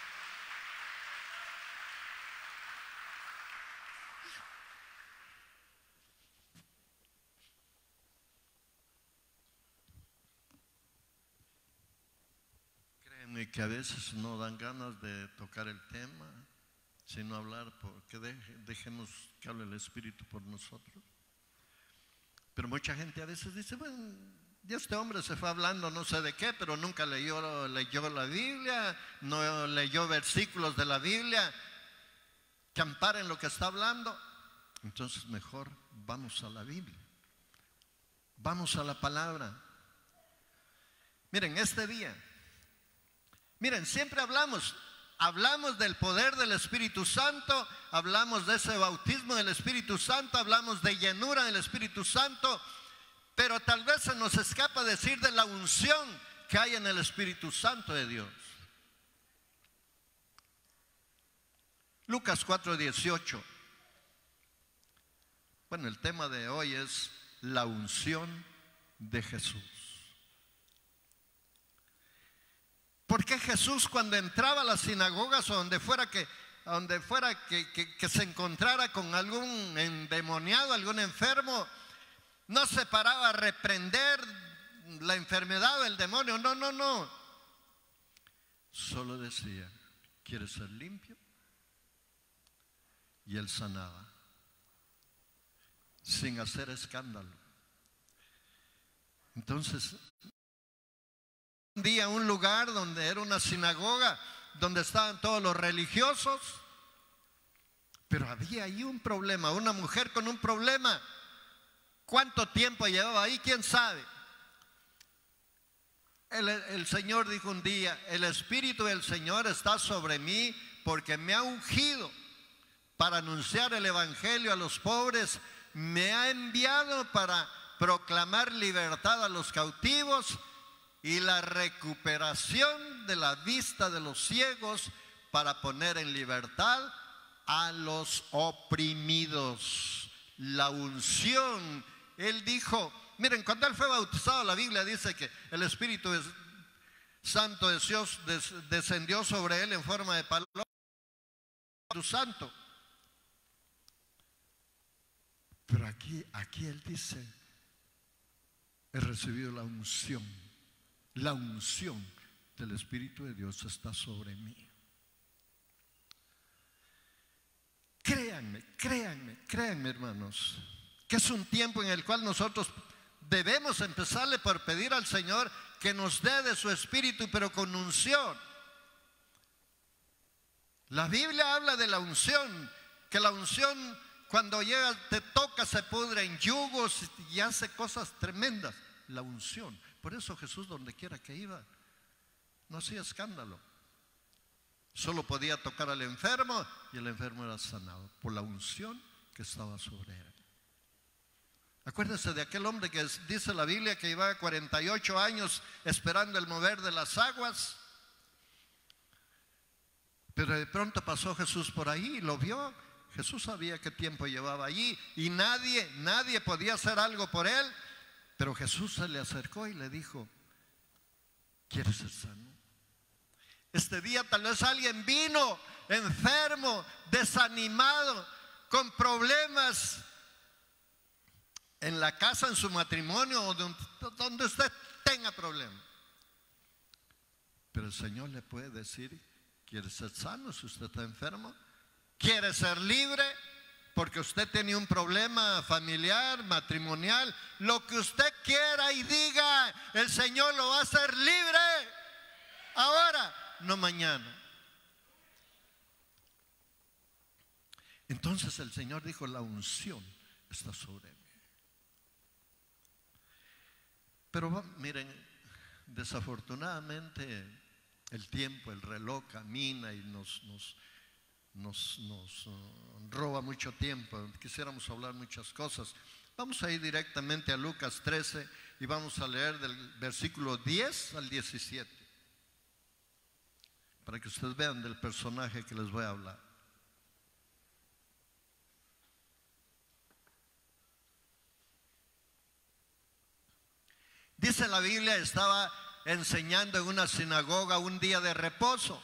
Créanme que a veces no dan ganas de tocar el tema, sino hablar, porque deje, dejemos que hable el Espíritu por nosotros. Pero mucha gente a veces dice, bueno, y este hombre se fue hablando no sé de qué, pero nunca leyó, leyó la Biblia, no leyó versículos de la Biblia que amparen lo que está hablando. Entonces mejor vamos a la Biblia, vamos a la palabra. Miren, este día, miren, siempre hablamos, hablamos del poder del Espíritu Santo, hablamos de ese bautismo del Espíritu Santo, hablamos de llenura del Espíritu Santo, pero tal vez se nos escapa decir de la unción que hay en el Espíritu Santo de Dios. Lucas cuatro dieciocho. Bueno, el tema de hoy es la unción de Jesús. ¿Por qué Jesús, cuando entraba a las sinagogas o donde fuera que, donde fuera que, que, que se encontrara con algún endemoniado, algún enfermo, no se paraba a reprender la enfermedad o el demonio? No, no, no. Solo decía, ¿quieres ser limpio? Y él sanaba, sin hacer escándalo. Entonces, un día, un lugar donde era una sinagoga, donde estaban todos los religiosos, pero había ahí un problema, una mujer con un problema. ¿Cuánto tiempo llevaba ahí? ¿Quién sabe? El, el Señor dijo un día, el Espíritu del Señor está sobre mí porque me ha ungido para anunciar el Evangelio a los pobres, me ha enviado para proclamar libertad a los cautivos y la recuperación de la vista de los ciegos, para poner en libertad a los oprimidos. La unción, él dijo, miren, cuando él fue bautizado, la Biblia dice que el Espíritu Santo de Dios descendió sobre él en forma de paloma, Espíritu Santo. Pero aquí, aquí él dice, he recibido la unción. La unción del Espíritu de Dios está sobre mí. Créanme, créanme, créanme, hermanos, que es un tiempo en el cual nosotros debemos empezarle por pedir al Señor que nos dé de su Espíritu, pero con unción. La Biblia habla de la unción, que la unción cuando llega, te toca, se pudre en yugos y hace cosas tremendas. La unción. Por eso Jesús, donde quiera que iba, no hacía escándalo. Solo podía tocar al enfermo y el enfermo era sanado por la unción que estaba sobre él. Acuérdense de aquel hombre que dice la Biblia que llevaba cuarenta y ocho años esperando el mover de las aguas. Pero de pronto pasó Jesús por ahí y lo vio. Jesús sabía qué tiempo llevaba allí y nadie, nadie podía hacer algo por él. Pero Jesús se le acercó y le dijo: ¿quieres ser sano? Este día tal vez alguien vino enfermo, desanimado, con problemas en la casa, en su matrimonio o donde usted tenga problemas. Pero el Señor le puede decir: ¿quiere ser sano si usted está enfermo? ¿Quiere ser libre? Porque usted tiene un problema familiar, matrimonial. Lo que usted quiera y diga, el Señor lo va a hacer libre. Ahora, no mañana. Entonces el Señor dijo: la unción está sobre mí. Pero miren, desafortunadamente el tiempo, el reloj camina y nos, nos, nos, nos uh, roba mucho tiempo. Quisiéramos hablar muchas cosas. Vamos a ir directamente a Lucas trece y vamos a leer del versículo diez al diecisiete, para que ustedes vean del personaje que les voy a hablar. Dice la Biblia: estaba enseñando en una sinagoga un día de reposo.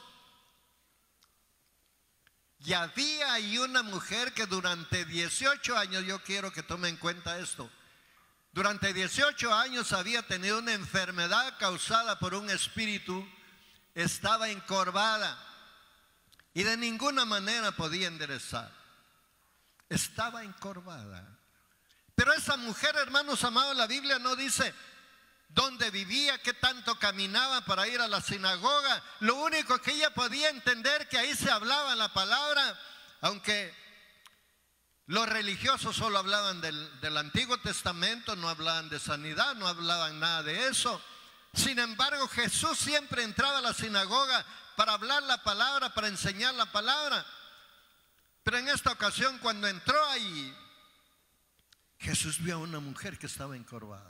Y había ahí una mujer que durante dieciocho años, yo quiero que tomen en cuenta esto, durante dieciocho años había tenido una enfermedad causada por un espíritu, estaba encorvada y de ninguna manera podía enderezar. Estaba encorvada. Pero esa mujer, hermanos amados, la Biblia no dice dónde vivía, qué tanto caminaba para ir a la sinagoga. Lo único que ella podía entender, que ahí se hablaba la palabra, aunque los religiosos solo hablaban del, del Antiguo Testamento, no hablaban de sanidad, no hablaban nada de eso. Sin embargo, Jesús siempre entraba a la sinagoga para hablar la palabra, para enseñar la palabra. Pero en esta ocasión, cuando entró ahí, Jesús vio a una mujer que estaba encorvada.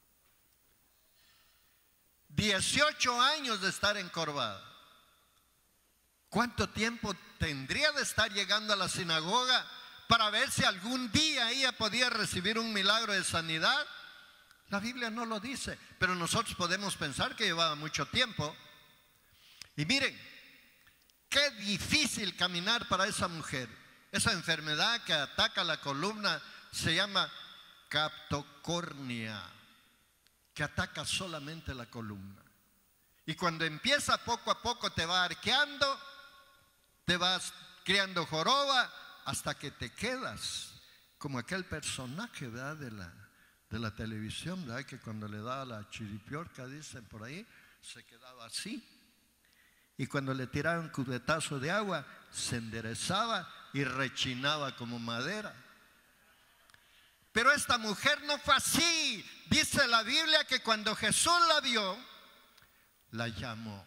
dieciocho años de estar encorvada. ¿Cuánto tiempo tendría de estar llegando a la sinagoga para ver si algún día ella podía recibir un milagro de sanidad? La Biblia no lo dice, pero nosotros podemos pensar que llevaba mucho tiempo. Y miren, qué difícil caminar para esa mujer. Esa enfermedad que ataca la columna se llama captocornia, que ataca solamente la columna. Y cuando empieza, poco a poco te va arqueando, te vas creando joroba, hasta que te quedas como aquel personaje, ¿verdad?, de la, de la televisión, ¿verdad?, que cuando le daba la chiripiorca, dicen por ahí, se quedaba así. Y cuando le tiraban un cubetazo de agua, se enderezaba y rechinaba como madera. Pero esta mujer no fue así. Dice la Biblia que cuando Jesús la vio, la llamó.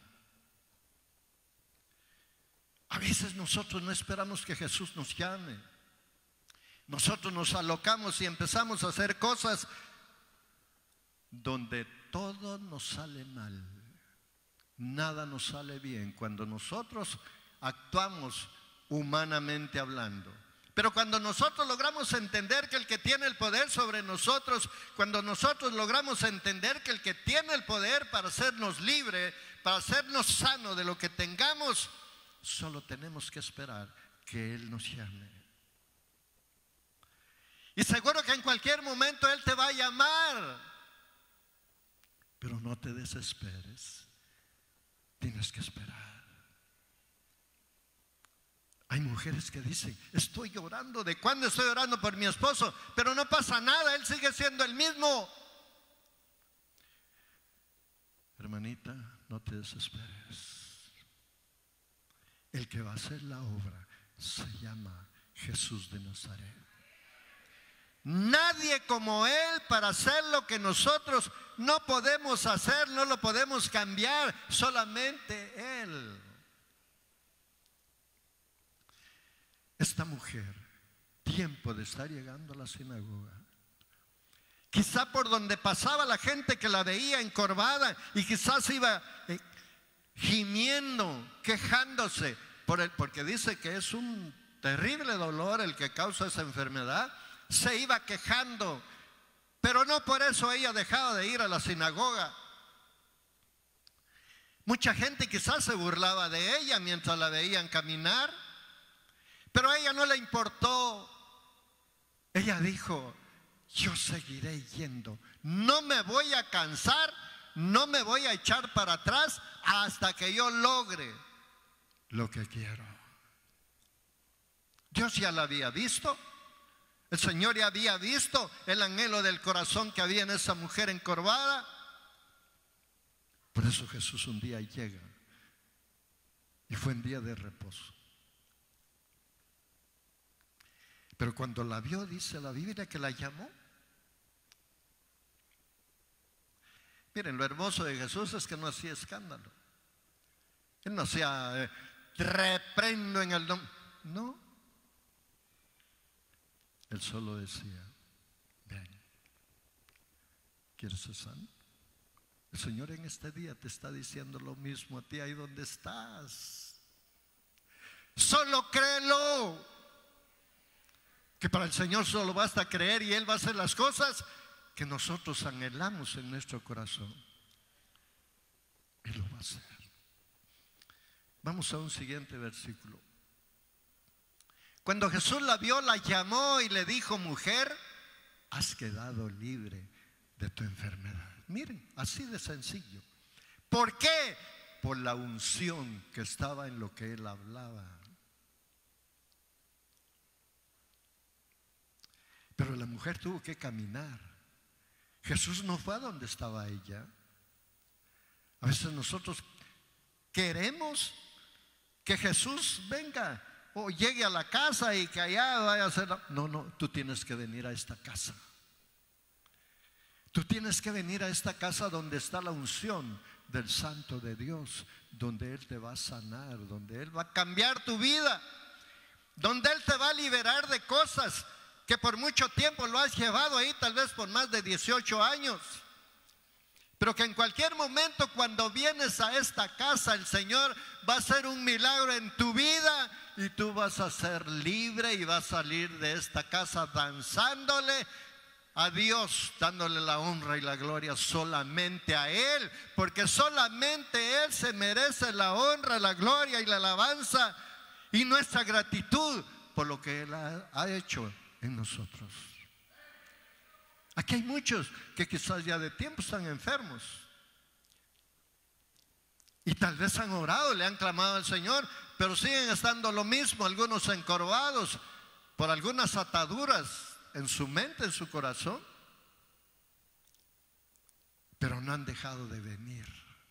A veces nosotros no esperamos que Jesús nos llame. Nosotros nos alocamos y empezamos a hacer cosas donde todo nos sale mal. Nada nos sale bien cuando nosotros actuamos humanamente hablando. Pero cuando nosotros logramos entender que el que tiene el poder sobre nosotros, cuando nosotros logramos entender que el que tiene el poder para hacernos libre, para hacernos sano de lo que tengamos, solo tenemos que esperar que Él nos llame. Y seguro que en cualquier momento Él te va a llamar. Pero no te desesperes. Tienes que esperar. Hay mujeres que dicen: estoy llorando. ¿De cuándo estoy orando por mi esposo? Pero no pasa nada, él sigue siendo el mismo. Hermanita, no te desesperes. El que va a hacer la obra se llama Jesús de Nazaret. Nadie como Él para hacer lo que nosotros no podemos hacer, no lo podemos cambiar, solamente Él. Esta mujer, tiempo de estar llegando a la sinagoga, quizá por donde pasaba la gente que la veía encorvada y quizás iba eh, gimiendo, quejándose, por el, porque dice que es un terrible dolor el que causa esa enfermedad, se iba quejando, pero no por eso ella dejaba de ir a la sinagoga. Mucha gente quizás se burlaba de ella mientras la veían caminar, pero a ella no le importó. Ella dijo: yo seguiré yendo, no me voy a cansar, no me voy a echar para atrás hasta que yo logre lo que quiero. Dios ya la había visto, el Señor ya había visto el anhelo del corazón que había en esa mujer encorvada. Por eso Jesús un día llega, y fue un día de reposo. Pero cuando la vio, dice la Biblia que la llamó. Miren, lo hermoso de Jesús es que no hacía escándalo. Él no hacía eh, reprendo en el nombre. No. Él solo decía: ven, ¿quieres ser sano? El Señor en este día te está diciendo lo mismo a ti ahí donde estás. Solo créelo. Que para el Señor solo basta creer, y Él va a hacer las cosas que nosotros anhelamos en nuestro corazón. Él lo va a hacer. Vamos a un siguiente versículo. Cuando Jesús la vio, la llamó y le dijo: mujer, has quedado libre de tu enfermedad. Miren, así de sencillo. ¿Por qué? Por la unción que estaba en lo que él hablaba. Pero la mujer tuvo que caminar. Jesús no fue a donde estaba ella. A veces nosotros queremos que Jesús venga o llegue a la casa y que allá vaya a hacer. No, no, tú tienes que venir a esta casa. Tú tienes que venir a esta casa donde está la unción del Santo de Dios, donde Él te va a sanar, donde Él va a cambiar tu vida, donde Él te va a liberar de cosas que por mucho tiempo lo has llevado ahí, tal vez por más de dieciocho años. Pero que en cualquier momento, cuando vienes a esta casa, el Señor va a hacer un milagro en tu vida y tú vas a ser libre y vas a salir de esta casa danzándole a Dios, dándole la honra y la gloria solamente a Él, porque solamente Él se merece la honra, la gloria y la alabanza y nuestra gratitud por lo que Él ha, ha hecho en nosotros. Aquí hay muchos que quizás ya de tiempo están enfermos y tal vez han orado, le han clamado al Señor, pero siguen estando lo mismo, algunos encorvados por algunas ataduras en su mente, en su corazón, pero no han dejado de venir.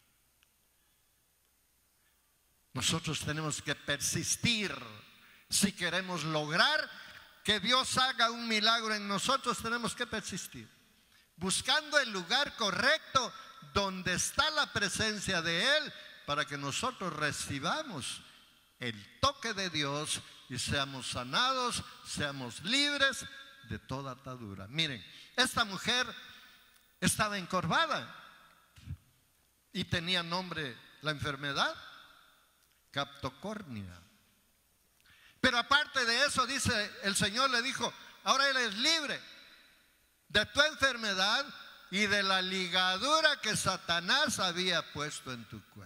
Nosotros tenemos que persistir si queremos lograr que Dios haga un milagro en nosotros. Tenemos que persistir buscando el lugar correcto donde está la presencia de Él, para que nosotros recibamos el toque de Dios y seamos sanados, seamos libres de toda atadura. Miren, esta mujer estaba encorvada y tenía nombre la enfermedad, captocornia. Pero aparte de eso, dice, el Señor le dijo: ahora eres libre de tu enfermedad y de la ligadura que Satanás había puesto en tu cuerpo.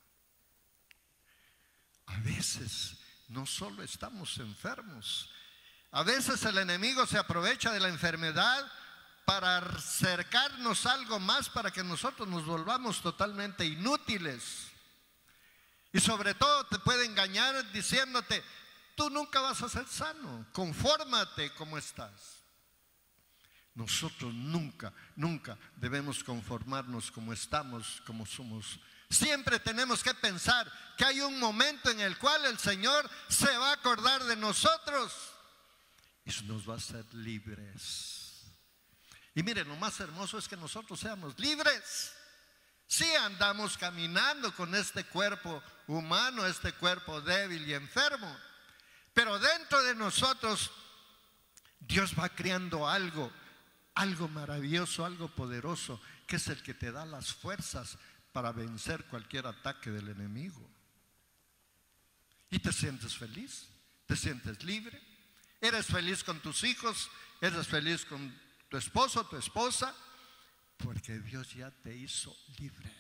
A veces no solo estamos enfermos, a veces el enemigo se aprovecha de la enfermedad para acercarnos algo más, para que nosotros nos volvamos totalmente inútiles. Y sobre todo te puede engañar diciéndote: tú nunca vas a ser sano, confórmate como estás. Nosotros nunca, nunca debemos conformarnos como estamos, como somos. Siempre tenemos que pensar que hay un momento en el cual el Señor se va a acordar de nosotros y nos va a hacer libres. Y miren, lo más hermoso es que nosotros seamos libres. Sí, andamos caminando con este cuerpo humano, este cuerpo débil y enfermo, pero dentro de nosotros Dios va creando algo, algo maravilloso, algo poderoso, que es el que te da las fuerzas para vencer cualquier ataque del enemigo. Y te sientes feliz, te sientes libre, eres feliz con tus hijos, eres feliz con tu esposo, tu esposa, porque Dios ya te hizo libre.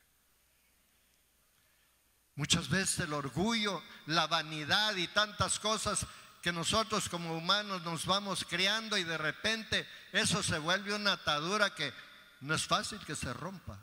Muchas veces el orgullo, la vanidad y tantas cosas que nosotros como humanos nos vamos creando, y de repente eso se vuelve una atadura que no es fácil que se rompa.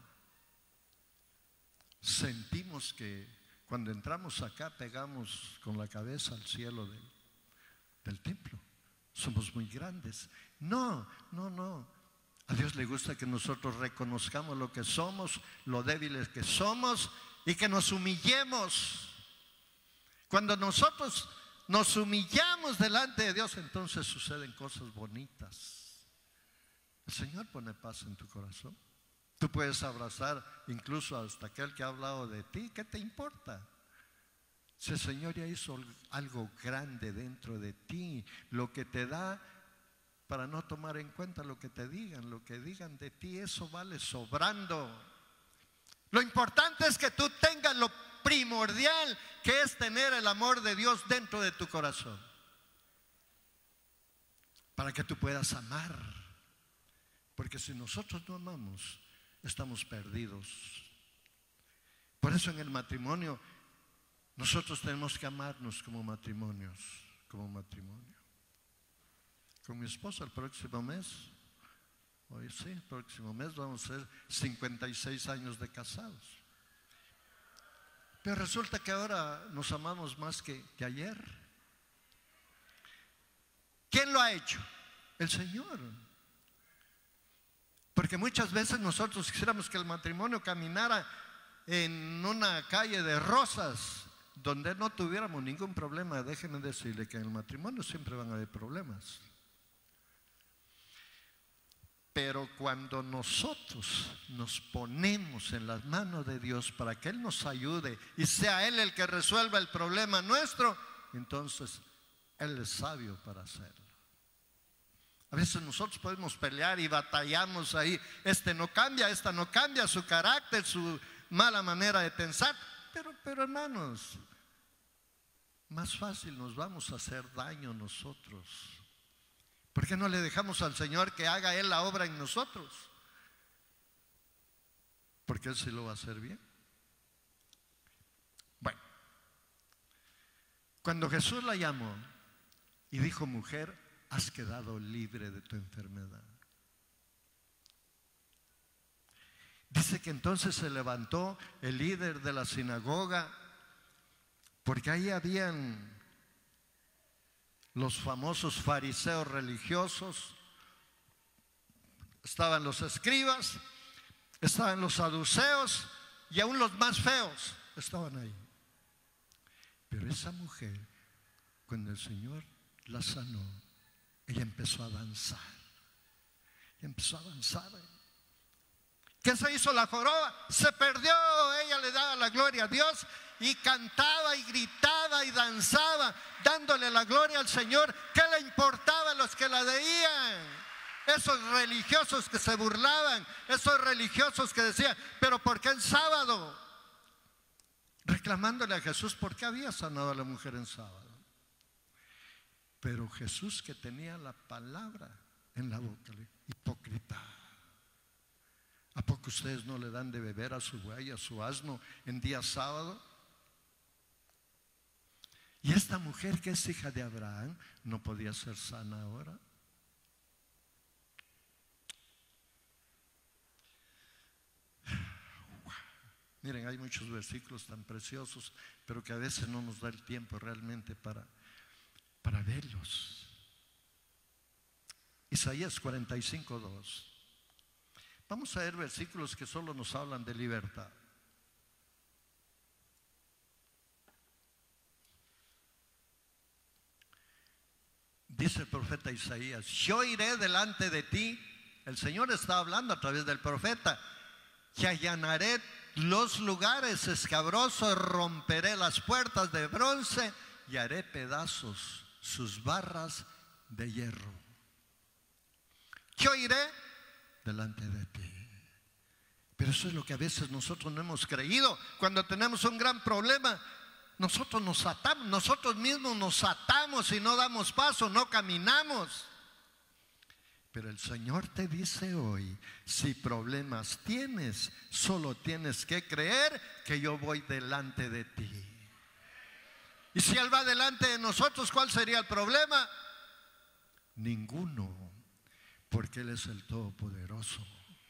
Sentimos que cuando entramos acá pegamos con la cabeza al cielo del, del templo. Somos muy grandes. No, no, no. A Dios le gusta que nosotros reconozcamos lo que somos, lo débiles que somos, y que nos humillemos. Cuando nosotros nos humillamos delante de Dios, entonces suceden cosas bonitas. El Señor pone paz en tu corazón. Tú puedes abrazar incluso hasta aquel que ha hablado de ti. ¿Qué te importa? Si el Señor ya hizo algo grande dentro de ti, lo que te da para no tomar en cuenta lo que te digan, lo que digan de ti, eso vale sobrando. Lo importante es que tú tengas lo primordial, que es tener el amor de Dios dentro de tu corazón, para que tú puedas amar. Porque si nosotros no amamos, estamos perdidos. Por eso en el matrimonio nosotros tenemos que amarnos como matrimonios, como matrimonio. Con mi esposa el próximo mes, hoy sí, el próximo mes vamos a ser cincuenta y seis años de casados. Pero resulta que ahora nos amamos más que, que ayer. ¿Quién lo ha hecho? El Señor. Porque muchas veces nosotros quisiéramos que el matrimonio caminara en una calle de rosas, donde no tuviéramos ningún problema. Déjenme decirle que en el matrimonio siempre van a haber problemas. Pero cuando nosotros nos ponemos en las manos de Dios para que Él nos ayude y sea Él el que resuelva el problema nuestro, entonces Él es sabio para hacerlo. A veces nosotros podemos pelear y batallamos ahí. Este no cambia, esta no cambia, su carácter, su mala manera de pensar. Pero, pero hermanos, más fácil nos vamos a hacer daño nosotros. ¿Por qué no le dejamos al Señor que haga Él la obra en nosotros? Porque Él sí lo va a hacer bien. Bueno, cuando Jesús la llamó y dijo: mujer, has quedado libre de tu enfermedad. Dice que entonces se levantó el líder de la sinagoga, porque ahí habían los famosos fariseos religiosos, estaban los escribas, estaban los saduceos y aún los más feos estaban ahí. Pero esa mujer, cuando el Señor la sanó, ella empezó a danzar. Ella empezó a danzar. ¿Qué se hizo la joroba? Se perdió. Ella le daba la gloria a Dios y cantaba y gritaba y danzaba, dándole la gloria al Señor. ¿Qué le importaba a los que la veían? Esos religiosos que se burlaban, esos religiosos que decían: pero ¿por qué el sábado? Reclamándole a Jesús por qué había sanado a la mujer en sábado. Pero Jesús, que tenía la palabra en la boca, le, hipócrita, ¿a poco ustedes no le dan de beber a su buey, a su asno en día sábado? Y esta mujer, que es hija de Abraham, ¿no podía ser sana ahora? Miren, hay muchos versículos tan preciosos, pero que a veces no nos da el tiempo realmente para, para verlos. Isaías cuarenta y cinco, dos. Vamos a ver versículos que solo nos hablan de libertad. Dice el profeta Isaías: yo iré delante de ti. El Señor está hablando a través del profeta. Que allanaré los lugares escabrosos, romperé las puertas de bronce y haré pedazos sus barras de hierro. Yo iré delante de ti. Pero eso es lo que a veces nosotros no hemos creído. Cuando tenemos un gran problema, nosotros nos atamos, nosotros mismos nos atamos y no damos paso, no caminamos. Pero el Señor te dice hoy, si problemas tienes, solo tienes que creer que yo voy delante de ti. Y si Él va delante de nosotros, ¿cuál sería el problema? Ninguno, porque Él es el Todopoderoso.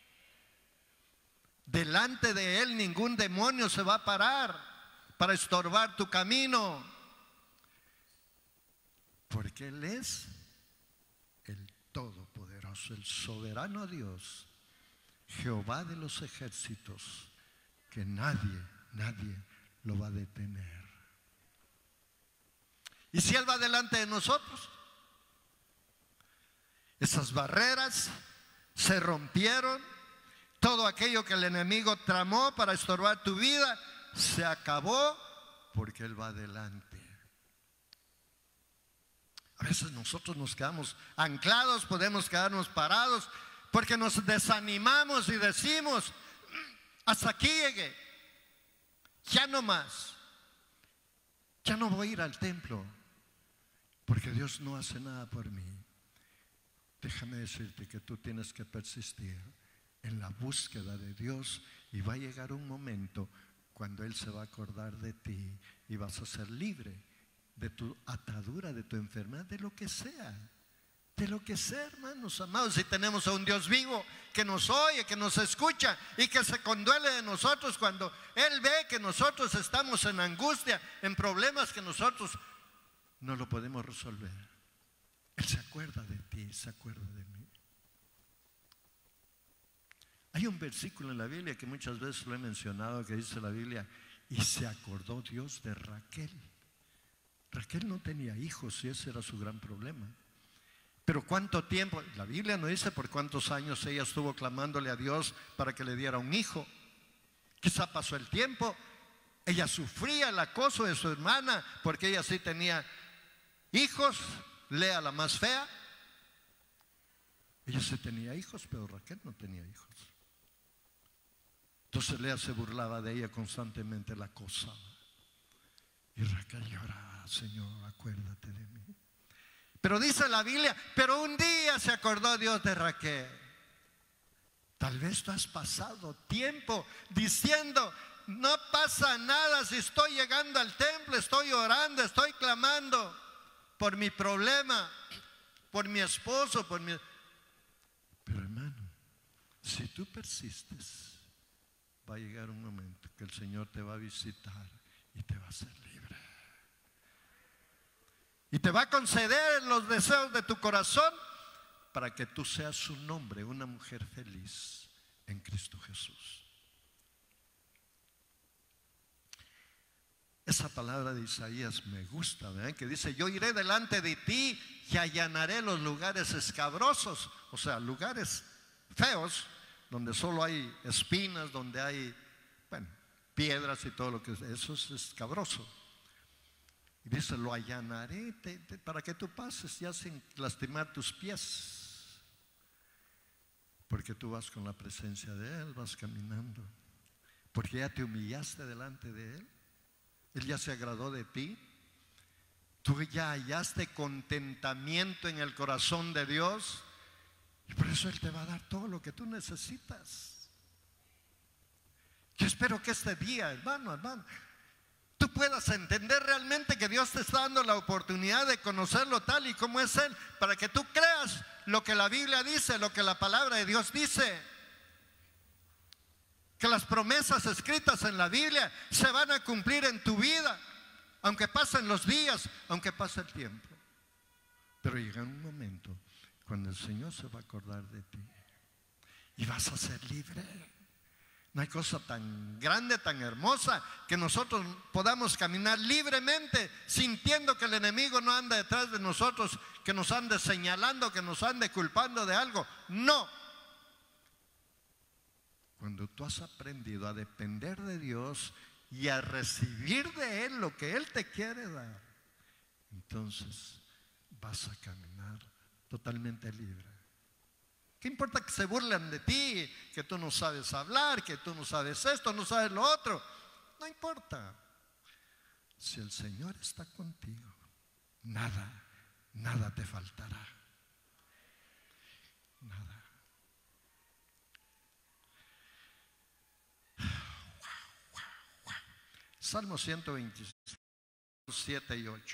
Delante de Él ningún demonio se va a parar para estorbar tu camino, porque Él es el Todopoderoso, el soberano Dios, Jehová de los ejércitos, que nadie, nadie lo va a detener. Y si Él va delante de nosotros, esas barreras se rompieron, todo aquello que el enemigo tramó para estorbar tu vida se acabó, porque Él va delante. A veces nosotros nos quedamos anclados, podemos quedarnos parados, porque nos desanimamos y decimos, hasta aquí llegué, ya no más, ya no voy a ir al templo, porque Dios no hace nada por mí. Déjame decirte que tú tienes que persistir en la búsqueda de Dios, y va a llegar un momento cuando Él se va a acordar de ti y vas a ser libre de tu atadura, de tu enfermedad, de lo que sea, de lo que sea, hermanos amados. Si tenemos a un Dios vivo que nos oye, que nos escucha y que se conduele de nosotros cuando Él ve que nosotros estamos en angustia, en problemas que nosotros no lo podemos resolver, Él se acuerda de ti, se acuerda de mí. Hay un versículo en la Biblia que muchas veces lo he mencionado, que dice la Biblia, y se acordó Dios de Raquel. Raquel no tenía hijos y ese era su gran problema. Pero cuánto tiempo, la Biblia no dice por cuántos años ella estuvo clamándole a Dios para que le diera un hijo. Quizá pasó el tiempo, ella sufría el acoso de su hermana porque ella sí tenía hijos, Lea la más fea. Ella sí tenía hijos, pero Raquel no tenía hijos. Entonces Lea se burlaba de ella constantemente, la acosaba. Y Raquel lloraba, Señor, acuérdate de mí. Pero dice la Biblia, pero un día se acordó Dios de Raquel. Tal vez tú has pasado tiempo diciendo, no pasa nada si estoy llegando al templo, estoy orando, estoy clamando por mi problema, por mi esposo, por mi... Pero hermano, si tú persistes, va a llegar un momento que el Señor te va a visitar y te va a hacer libre. Y te va a conceder los deseos de tu corazón para que tú seas un hombre, una mujer feliz en Cristo Jesús. Esa palabra de Isaías me gusta, ¿verdad? Que dice, yo iré delante de ti y allanaré los lugares escabrosos, o sea, lugares feos, donde solo hay espinas, donde hay, bueno, piedras y todo lo que es, eso es escabroso. Y dice, lo allanaré te, te, para que tú pases ya sin lastimar tus pies, porque tú vas con la presencia de Él, vas caminando, porque ya te humillaste delante de Él. Él ya se agradó de ti. Tú ya hallaste contentamiento en el corazón de Dios. Y por eso Él te va a dar todo lo que tú necesitas. Yo espero que este día, hermano, hermano, tú puedas entender realmente que Dios te está dando la oportunidad de conocerlo tal y como es Él, para que tú creas lo que la Biblia dice, lo que la palabra de Dios dice. Que las promesas escritas en la Biblia se van a cumplir en tu vida, aunque pasen los días, aunque pase el tiempo. Pero llega un momento cuando el Señor se va a acordar de ti y vas a ser libre. No hay cosa tan grande, tan hermosa, que nosotros podamos caminar libremente, sintiendo que el enemigo no anda detrás de nosotros, que nos ande señalando, que nos ande culpando de algo. No. Cuando tú has aprendido a depender de Dios y a recibir de Él lo que Él te quiere dar, entonces vas a caminar totalmente libre. ¿Qué importa que se burlen de ti, que tú no sabes hablar, que tú no sabes esto, no sabes lo otro? No importa. si el Señor está contigo, nada, nada te faltará. Nada. Salmo ciento veintisiete y ocho.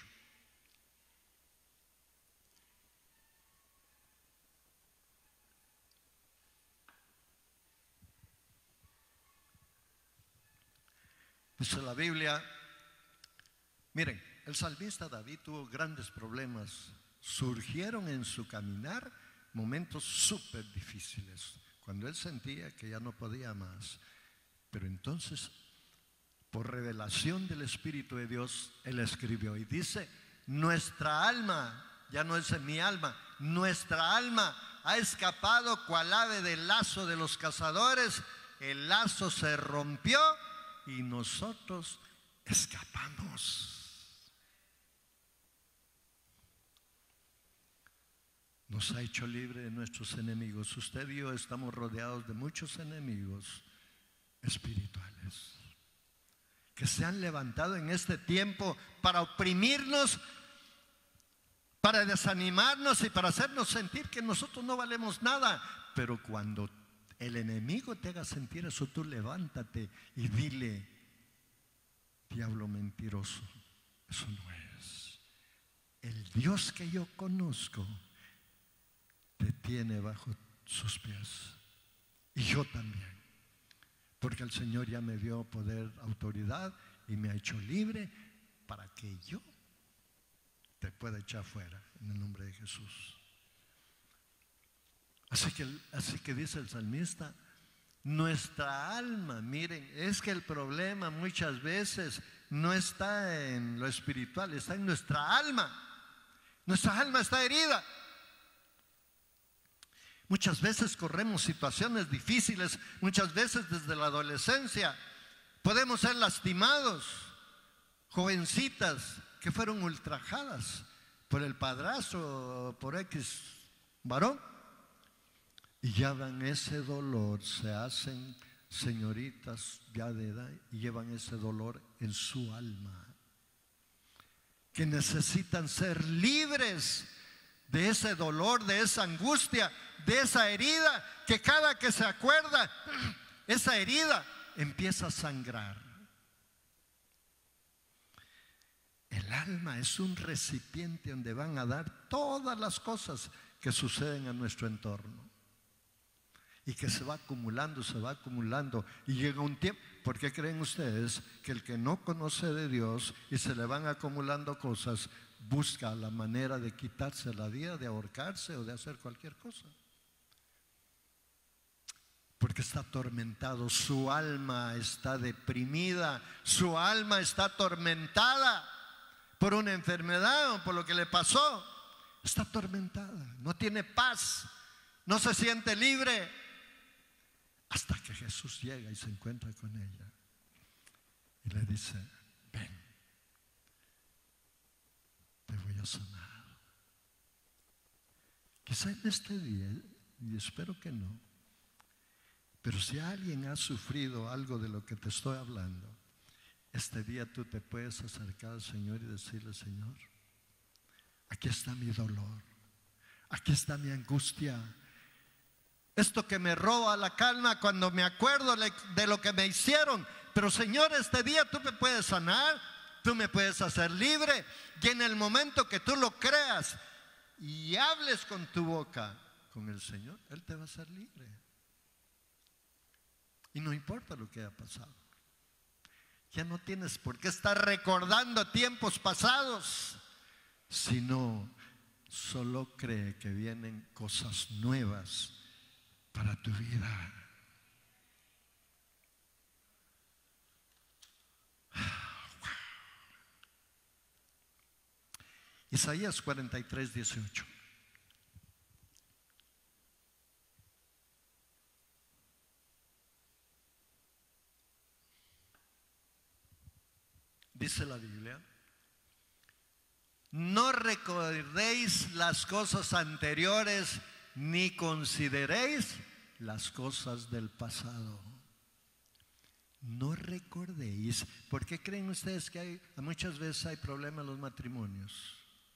Dice la Biblia, miren, el salmista David tuvo grandes problemas. Surgieron en su caminar momentos súper difíciles, cuando él sentía que ya no podía más. Pero entonces, por revelación del Espíritu de Dios, él escribió y dice: nuestra alma, ya no es mi alma, nuestra alma ha escapado cual ave del lazo de los cazadores. El lazo se rompió y nosotros escapamos. Nos ha hecho libre de nuestros enemigos. Usted y yo estamos rodeados de muchos enemigos espirituales que se han levantado en este tiempo para oprimirnos, para desanimarnos y para hacernos sentir que nosotros no valemos nada. Pero cuando el enemigo te haga sentir eso, tú levántate y dile: diablo mentiroso, eso no es. El Dios que yo conozco te tiene bajo sus pies, y yo también, porque el Señor ya me dio poder, autoridad, y me ha hecho libre para que yo te pueda echar fuera en el nombre de Jesús. Así que, así que dice el salmista, nuestra alma, miren, es que el problema muchas veces no está en lo espiritual, está en nuestra alma. Nuestra alma está herida. Muchas veces corremos situaciones difíciles, muchas veces desde la adolescencia podemos ser lastimados. Jovencitas que fueron ultrajadas por el padrastro o por X varón, y llevan ese dolor, se hacen señoritas ya de edad y llevan ese dolor en su alma, que necesitan ser libres de ese dolor, de esa angustia, de esa herida, que cada que se acuerda, esa herida empieza a sangrar. El alma es un recipiente donde van a dar todas las cosas que suceden a nuestro entorno, y que se va acumulando, se va acumulando, y llega un tiempo. ¿Por qué creen ustedes que el que no conoce de Dios y se le van acumulando cosas, busca la manera de quitarse la vida, de ahorcarse o de hacer cualquier cosa? Porque está atormentado, su alma está deprimida, su alma está atormentada por una enfermedad o por lo que le pasó. Está atormentada, no tiene paz, no se siente libre, hasta que Jesús llega y se encuentra con ella y le dice: ven, te voy a sanar. Quizá en este día, y espero que no, pero si alguien ha sufrido algo de lo que te estoy hablando, este día tú te puedes acercar al Señor y decirle: Señor, aquí está mi dolor, aquí está mi angustia, esto que me roba la calma cuando me acuerdo de lo que me hicieron. Pero Señor, este día tú me puedes sanar, tú me puedes hacer libre. Y en el momento que tú lo creas y hables con tu boca con el Señor, Él te va a hacer libre. Y no importa lo que haya pasado, ya no tienes por qué estar recordando tiempos pasados, sino solo cree que vienen cosas nuevas para tu vida. Isaías cuarenta y tres, dieciocho. Dice la Biblia: no recordéis las cosas anteriores, ni consideréis las cosas del pasado. no recordéis. ¿Por qué creen ustedes que hay, muchas veces hay problemas en los matrimonios?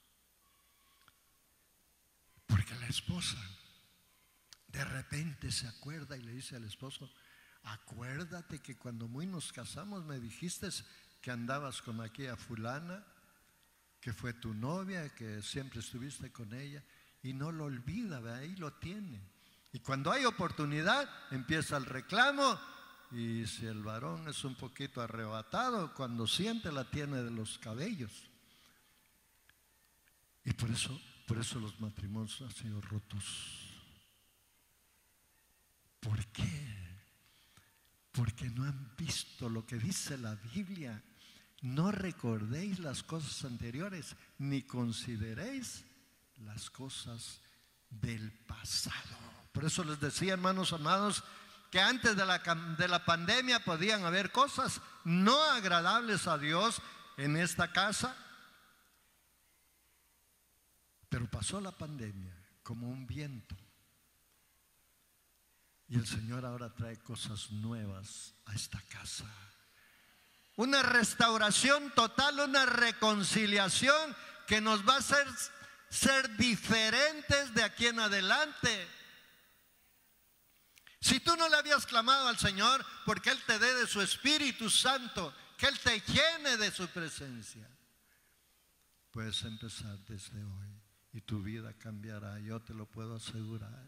Porque la esposa de repente se acuerda y le dice al esposo: acuérdate que cuando muy nos casamos me dijiste que andabas con aquella fulana, que fue tu novia, que siempre estuviste con ella, y no lo olvida, ¿ve? Ahí lo tiene. Y cuando hay oportunidad empieza el reclamo, y si el varón es un poquito arrebatado, cuando siente la tiene de los cabellos. Y por eso, por eso los matrimonios han sido rotos. ¿Por qué? Porque no han visto lo que dice la Biblia. No recordéis las cosas anteriores, ni consideréis las cosas del pasado. Por eso les decía, hermanos amados, que antes de la, de la pandemia podían haber cosas no agradables a Dios en esta casa. Pero pasó la pandemia como un viento. Y el Señor ahora trae cosas nuevas a esta casa. Una restauración total, una reconciliación que nos va a hacer ser diferentes de aquí en adelante. Si tú no le habías clamado al Señor porque Él te dé de su Espíritu Santo, que Él te llene de su presencia, puedes empezar desde hoy y tu vida cambiará, yo te lo puedo asegurar.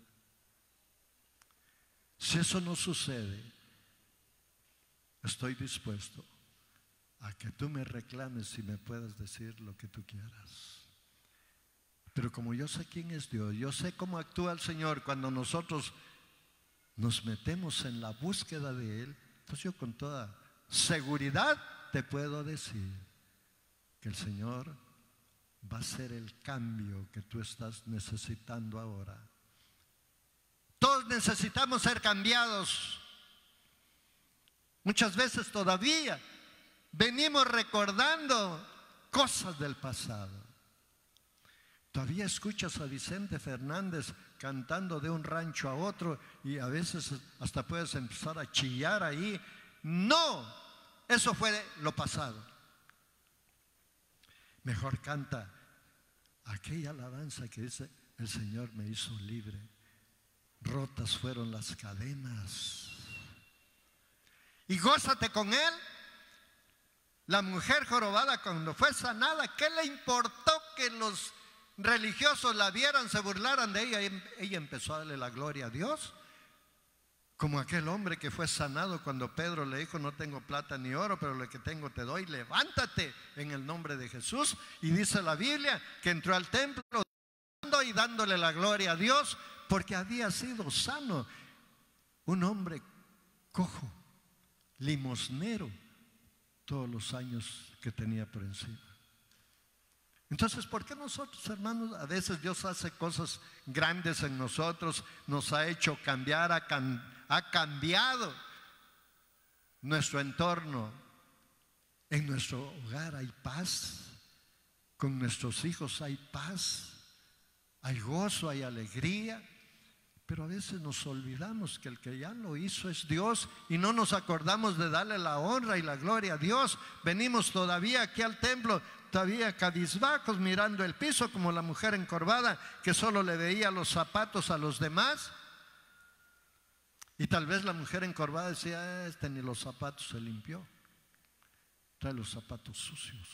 Si eso no sucede, estoy dispuesto a que tú me reclames y me puedas decir lo que tú quieras. Pero como yo sé quién es Dios, yo sé cómo actúa el Señor cuando nosotros nos metemos en la búsqueda de Él, pues yo con toda seguridad te puedo decir que el Señor va a hacer el cambio que tú estás necesitando ahora. Todos necesitamos ser cambiados. Muchas veces todavía venimos recordando cosas del pasado. Todavía escuchas a Vicente Fernández cantando de un rancho a otro y a veces hasta puedes empezar a chillar ahí. No, eso fue lo pasado. Mejor canta aquella alabanza que dice: el Señor me hizo libre, rotas fueron las cadenas. Y gózate con Él. La mujer jorobada cuando fue sanada, ¿qué le importó que los religiosos la vieran, se burlaran de ella? Ella empezó a darle la gloria a Dios. Como aquel hombre que fue sanado cuando Pedro le dijo: no tengo plata ni oro, pero lo que tengo te doy, levántate en el nombre de Jesús. Y dice la Biblia que entró al templo y dándole la gloria a Dios porque había sido sano. Un hombre cojo, limosnero, todos los años que tenía por encima. Entonces, ¿por qué nosotros, hermanos, a veces Dios hace cosas grandes en nosotros, nos ha hecho cambiar, ha, cam, ha cambiado nuestro entorno? En nuestro hogar hay paz, con nuestros hijos hay paz, hay gozo, hay alegría, pero a veces nos olvidamos que el que ya lo hizo es Dios y no nos acordamos de darle la honra y la gloria a Dios. Venimos todavía aquí al templo, todavía cabizbajos, mirando el piso como la mujer encorvada que solo le veía los zapatos a los demás. Y tal vez la mujer encorvada decía: este ni los zapatos se limpió, trae los zapatos sucios.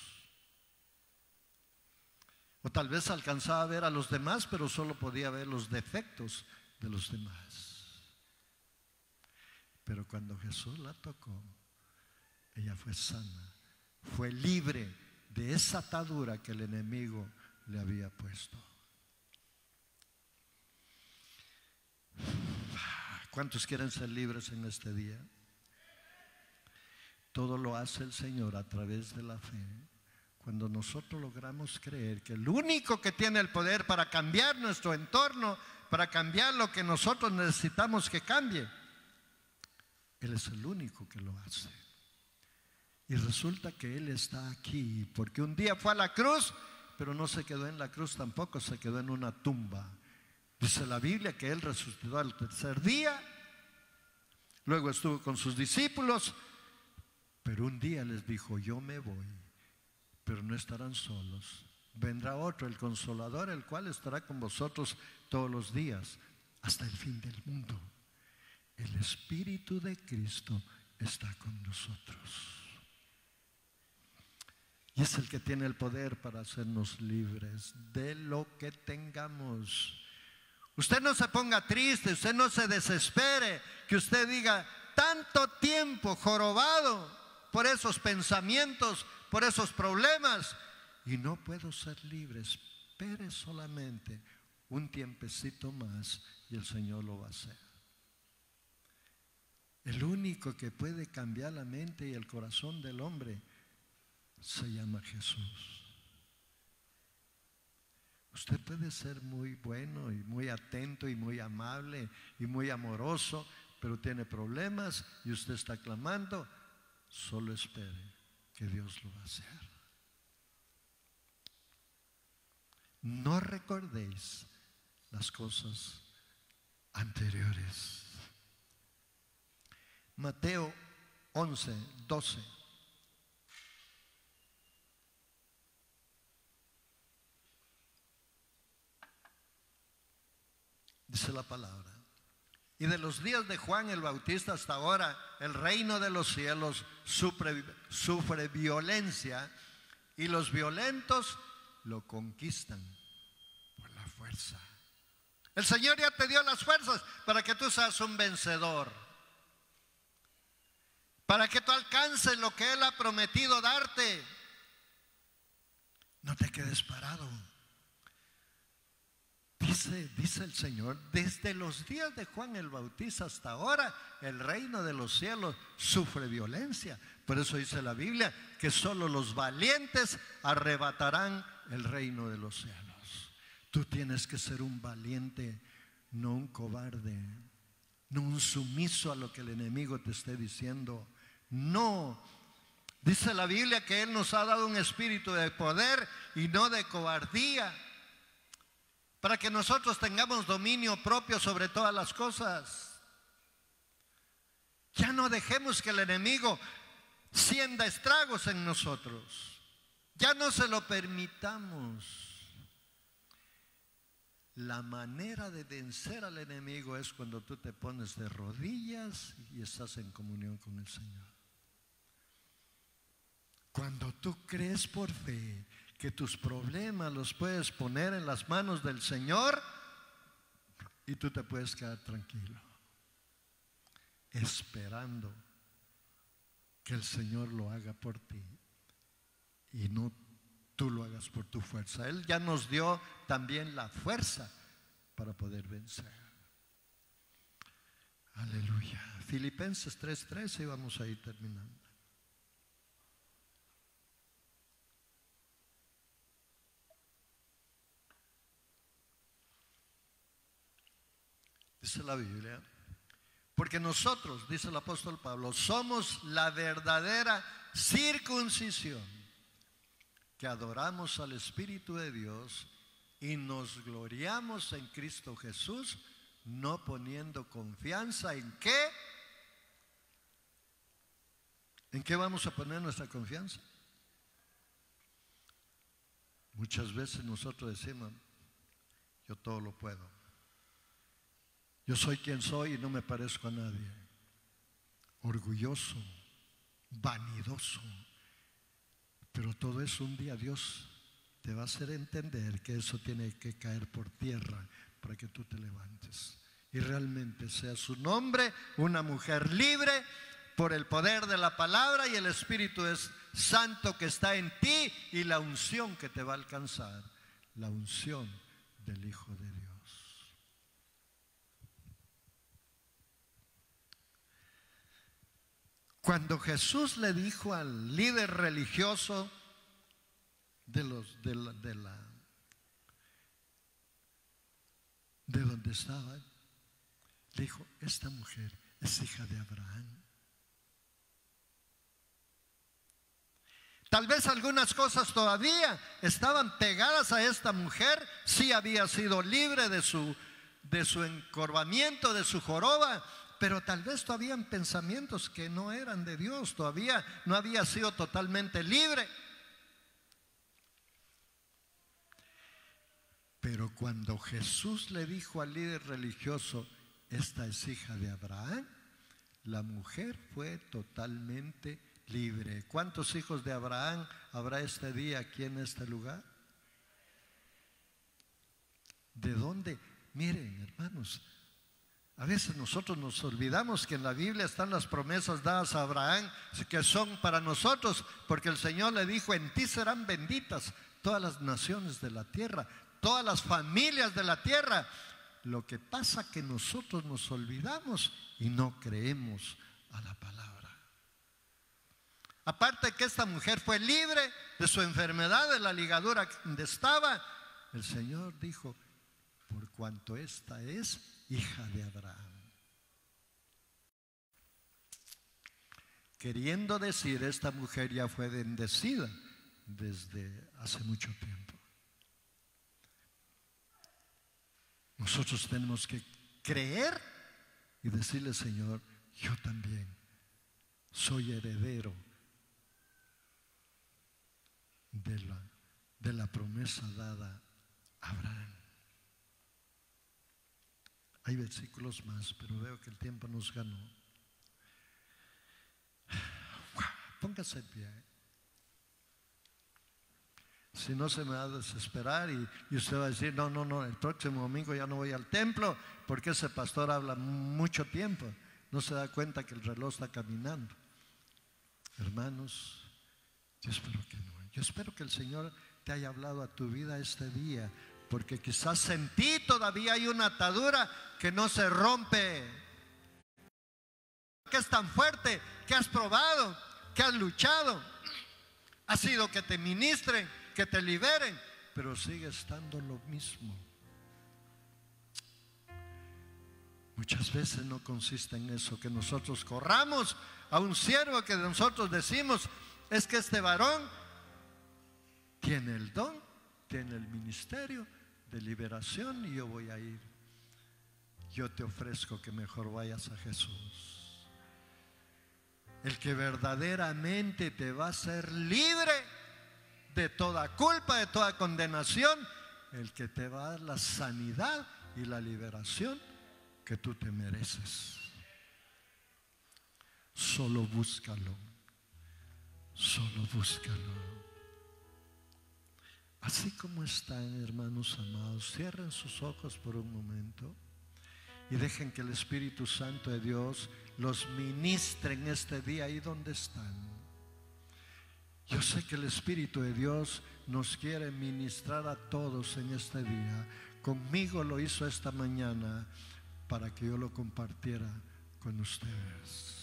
O tal vez alcanzaba a ver a los demás, pero solo podía ver los defectos de los demás. Pero cuando Jesús la tocó, ella fue sana, fue libre de esa atadura que el enemigo le había puesto. ¿Cuántos quieren ser libres en este día? Todo lo hace el Señor a través de la fe. Cuando nosotros logramos creer que el único que tiene el poder para cambiar nuestro entorno, para cambiar lo que nosotros necesitamos que cambie, Él es el único que lo hace. Y resulta que Él está aquí, porque un día fue a la cruz, pero no se quedó en la cruz tampoco, se quedó en una tumba. Dice la Biblia que Él resucitó al tercer día, luego estuvo con sus discípulos, Pero un día les dijo: yo me voy, pero no estarán solos. Vendrá otro, el Consolador, el cual estará con vosotros todos los días, hasta el fin del mundo. El Espíritu de Cristo está con nosotros. Y es el que tiene el poder para hacernos libres de lo que tengamos. Usted no se ponga triste, usted no se desespere, que usted diga: tanto tiempo jorobado por esos pensamientos, por esos problemas, y no puedo ser libre. Espere solamente un tiempecito más y el Señor lo va a hacer. El único que puede cambiar la mente y el corazón del hombre se llama Jesús. Usted puede ser muy bueno y muy atento y muy amable y muy amoroso, pero tiene problemas y usted está clamando. Solo espere que Dios lo va a hacer. No recordéis las cosas anteriores. Mateo once, doce. Dice la palabra: y de los días de Juan el Bautista hasta ahora, el reino de los cielos sufre, sufre violencia, y los violentos lo conquistan por la fuerza. El Señor ya te dio las fuerzas para que tú seas un vencedor, para que tú alcances lo que Él ha prometido darte. No te quedes parado. Dice, dice el Señor: desde los días de Juan el Bautista hasta ahora, el reino de los cielos sufre violencia. Por eso dice la Biblia que solo los valientes arrebatarán el reino de los cielos. Tú tienes que ser un valiente, no un cobarde, no un sumiso a lo que el enemigo te esté diciendo. No, dice la Biblia que Él nos ha dado un espíritu de poder y no de cobardía, para que nosotros tengamos dominio propio sobre todas las cosas. Ya no dejemos que el enemigo sienda estragos en nosotros. Ya no se lo permitamos. La manera de vencer al enemigo es cuando tú te pones de rodillas y estás en comunión con el Señor. Cuando tú crees por fe que tus problemas los puedes poner en las manos del Señor y tú te puedes quedar tranquilo, esperando que el Señor lo haga por ti y no tú lo hagas por tu fuerza. Él ya nos dio también la fuerza para poder vencer. Aleluya. Filipenses tres trece, y vamos a ir terminando. Dice la Biblia: porque nosotros, dice el apóstol Pablo, somos la verdadera circuncisión, que adoramos al Espíritu de Dios y nos gloriamos en Cristo Jesús, no poniendo confianza en qué. ¿En qué vamos a poner nuestra confianza? Muchas veces nosotros decimos: yo todo lo puedo. Yo soy quien soy y no me parezco a nadie. Orgulloso, vanidoso. Pero todo eso un día Dios te va a hacer entender que eso tiene que caer por tierra para que tú te levantes y realmente seas un hombre, una mujer libre por el poder de la palabra y el Espíritu es Santo que está en ti y la unción que te va a alcanzar, la unción del Hijo de Dios. Cuando Jesús le dijo al líder religioso de los de la, de la de donde estaba, le dijo: esta mujer es hija de Abraham. Tal vez algunas cosas todavía estaban pegadas a esta mujer. Sí había sido libre de su de su encorvamiento, de su joroba, pero tal vez todavía en pensamientos que no eran de Dios, todavía no había sido totalmente libre. Pero cuando Jesús le dijo al líder religioso, esta es hija de Abraham, la mujer fue totalmente libre. ¿Cuántos hijos de Abraham habrá este día aquí en este lugar? ¿De dónde? Miren, hermanos, a veces nosotros nos olvidamos que en la Biblia están las promesas dadas a Abraham, que son para nosotros, porque el Señor le dijo, en ti serán benditas todas las naciones de la tierra, todas las familias de la tierra. Lo que pasa es que nosotros nos olvidamos y no creemos a la palabra. Aparte que esta mujer fue libre de su enfermedad, de la ligadura donde estaba, el Señor dijo, por cuanto esta es hija de Abraham. Queriendo decir, esta mujer ya fue bendecida desde hace mucho tiempo. Nosotros tenemos que creer y decirle, Señor, yo también soy heredero de la, de la promesa dada a Abraham. Hay versículos más, pero veo que el tiempo nos ganó. Póngase en pie. Si no, se me va a desesperar y, y usted va a decir, no, no, no, el próximo domingo ya no voy al templo porque ese pastor habla mucho tiempo. No se da cuenta que el reloj está caminando. Hermanos, yo espero que no. Yo espero que el Señor te haya hablado a tu vida este día, porque quizás en ti todavía hay una atadura que no se rompe, que es tan fuerte, que has probado, que has luchado, ha sido que te ministren, que te liberen, pero sigue estando lo mismo. Muchas veces no consiste en eso, que nosotros corramos a un siervo que nosotros decimos, es que este varón tiene el don, tiene el ministerio de liberación y yo voy a ir. Yo te ofrezco que mejor vayas a Jesús, el que verdaderamente te va a hacer libre de toda culpa, de toda condenación, el que te va a dar la sanidad y la liberación que tú te mereces. Solo búscalo, solo búscalo. Así como están, hermanos amados, cierren sus ojos por un momento y dejen que el Espíritu Santo de Dios los ministre en este día ahí donde están. Yo sé que el Espíritu de Dios nos quiere ministrar a todos en este día. Conmigo lo hizo esta mañana para que yo lo compartiera con ustedes.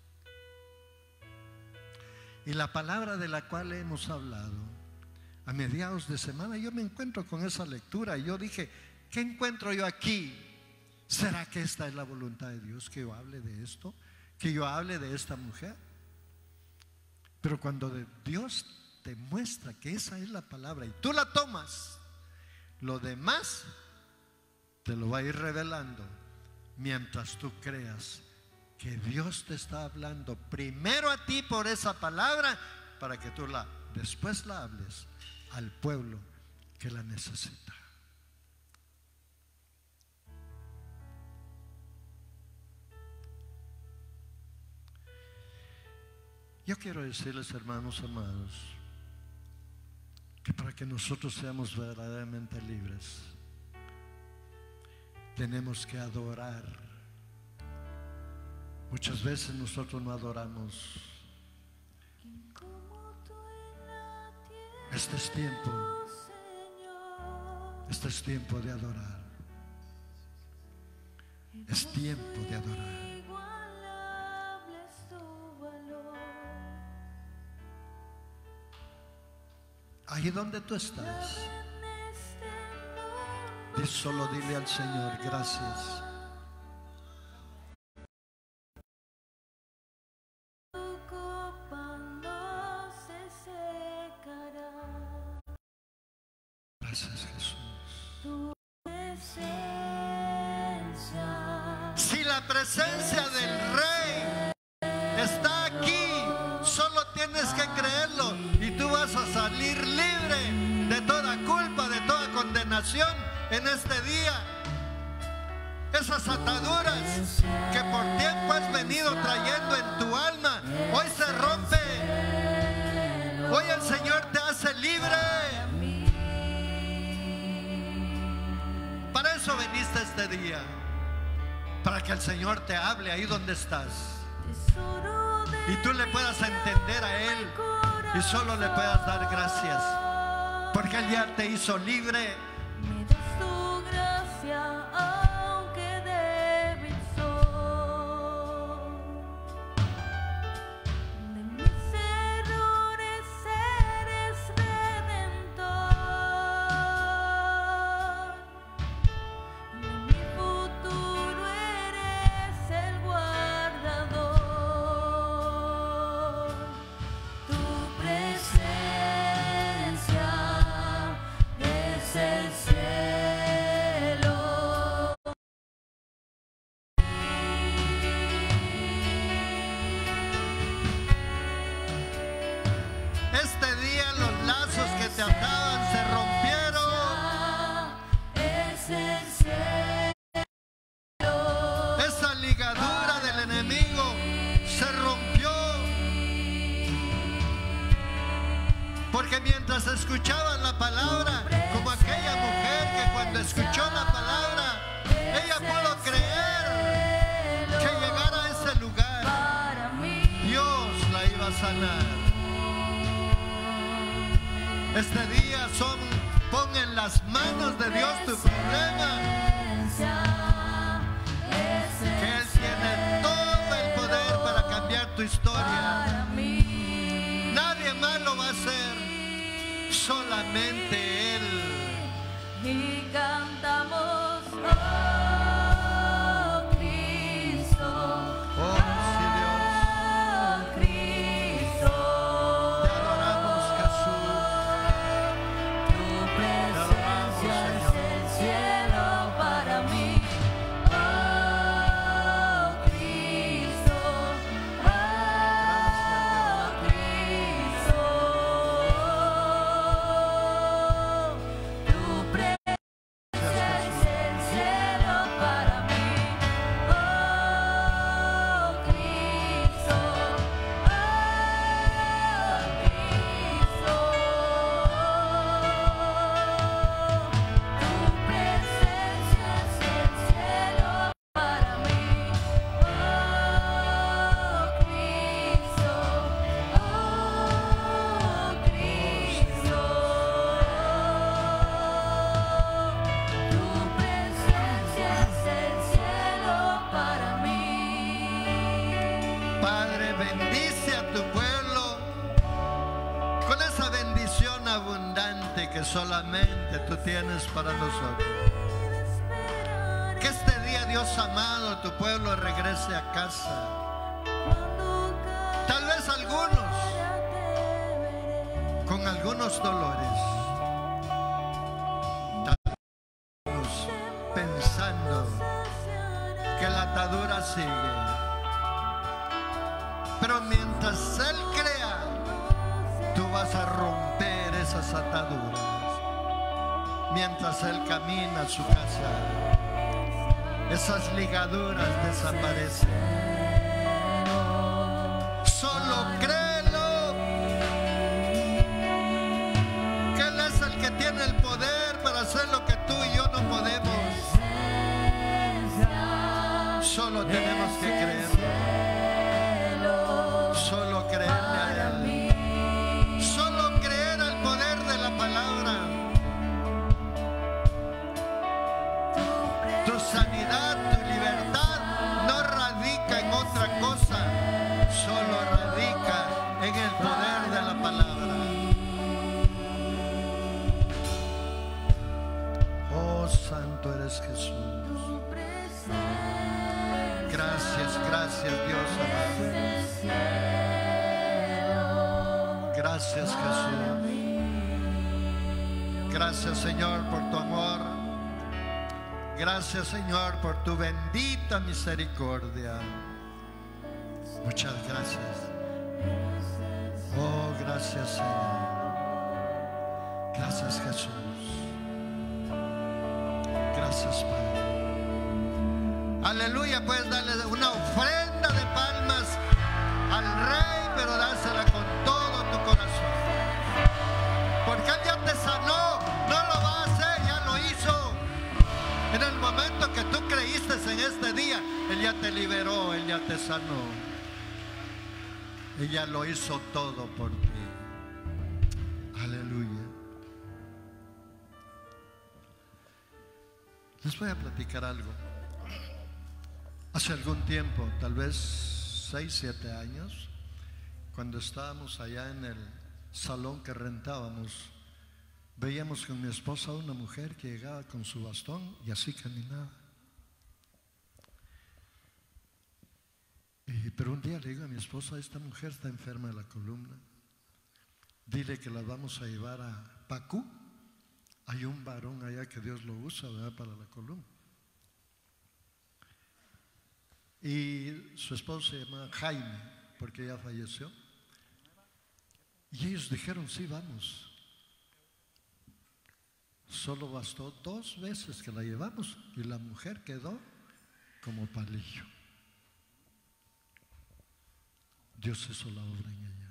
Y la palabra de la cual hemos hablado, a mediados de semana yo me encuentro con esa lectura y yo dije, ¿qué encuentro yo aquí? ¿Será que esta es la voluntad de Dios, que yo hable de esto? ¿Que yo hable de esta mujer? Pero cuando Dios te muestra que esa es la palabra y tú la tomas, lo demás te lo va a ir revelando mientras tú creas que Dios te está hablando primero a ti por esa palabra, para que tú la después la hables al pueblo que la necesita. Yo quiero decirles, hermanos amados, que para que nosotros seamos verdaderamente libres, tenemos que adorar. Muchas veces nosotros no adoramos. Este es tiempo, este es tiempo de adorar. Es tiempo de adorar. Ahí donde tú estás, y solo dile al Señor, gracias. Gracias, Jesús. Si la la presencia del Rey está aquí. Solo tienes que creerlo y tú vas a salir libre de toda culpa, de toda condenación en este día. Esas ataduras que por tiempo has venido trayendo en tu alma, hoy se rompe. Hoy el Señor te hace libre. Para eso viniste este día, para que el Señor te hable ahí donde estás y tú le puedas entender a Él y solo le puedas dar gracias, porque Él ya te hizo libre. Me das tu gracia, aunque débil soy. De mis errores eres redentor. De mi futuro eres el guardador. Tu presencia es el cielo. Este día los lazos que te ataban se rompieron. Es el cielo. Esa ligadura del enemigo se rompió. Porque mientras escuchaban la palabra, como aquella mujer que cuando escuchó la palabra, ella pudo creer que llegara a ese lugar, Para mí, Dios la iba a sanar. Este día son, pon en las manos de Dios tu problema, es el que Él tiene todo el poder para cambiar tu historia. para mí. Nadie más lo va a hacer, solamente Él. Y cantamos, oh Cristo, Oh, sí, Dios. oh Cristo. Te adoramos, Jesús. Tu presencia es el cielo para mí. Oh Cristo, oh Cristo. Tu presencia es el cielo para mí. Oh Cristo, oh Cristo. Tu presencia es el cielo para mí. Oh Cristo, oh Cristo. Tu presencia es el cielo para mí. Padre, bendice a tu pueblo con esa bendición abundante que solamente tú tienes para nosotros. Que este día, Dios amado, tu pueblo regrese a casa. Tal vez algunos con algunos dolores, tal vez algunos pensando que la atadura sigue. Pero mientras Él crea, tú vas a romper esas ataduras. Mientras Él camina a su casa, esas ligaduras desaparecen. Solo créelo, que Él es el que tiene el poder para hacer lo que tú y yo no podemos. Solo tenemos que creerlo. Solo creerle a Él. Solo creer al poder de la palabra. Tu sanidad, tu libertad no radica en otra cosa, solo radica en el poder de la palabra. Oh, santo eres Jesús. Gracias, gracias, Dios amado. Gracias, Jesús. Gracias, Señor, por tu amor. Gracias, Señor, por tu bendita misericordia. Muchas gracias. Oh, gracias, Señor. Gracias, Jesús. Gracias, Padre. Aleluya. Puedes darle una ofrenda de palmas al Rey, pero dásela con todo tu corazón, porque Él ya te sanó. No lo va a hacer, ya lo hizo. En el momento que tú creíste en este día, Él ya te liberó, Él ya te sanó. Ella lo hizo todo por ti. Aleluya. Les voy a platicar algo. Hace algún tiempo, tal vez seis, siete años, cuando estábamos allá en el salón que rentábamos, veíamos con mi esposa una mujer que llegaba con su bastón y así caminaba. Y, pero un día le digo a mi esposa: esta mujer está enferma de la columna, dile que la vamos a llevar a Pacú. Hay un varón allá que Dios lo usa, ¿verdad?, para la columna. Y su esposo se llama Jaime, porque ya falleció. Y ellos dijeron: sí, vamos. Solo bastó dos veces que la llevamos y la mujer quedó como palillo. Dios hizo la obra en ella.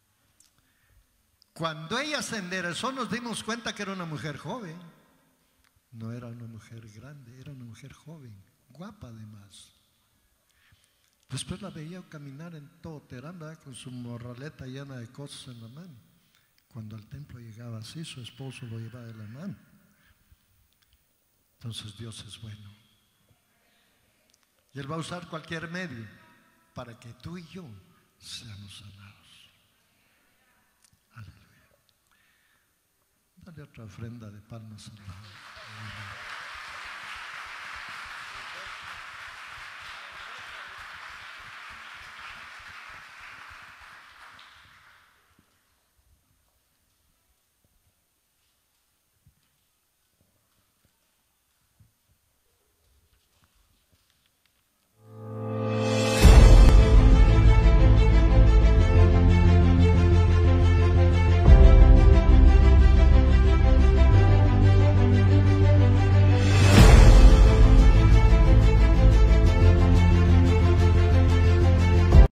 Cuando ella se enderezó, nos dimos cuenta que era una mujer joven. No era una mujer grande, era una mujer joven, guapa además. Después la veía caminar en todo Terán, ¿verdad?, con su morraleta llena de cosas en la mano. Cuando al templo llegaba así, su esposo lo llevaba de la mano. Entonces Dios es bueno. Y Él va a usar cualquier medio para que tú y yo seamos sanados. Aleluya. Dale otra ofrenda de palmas al Señor.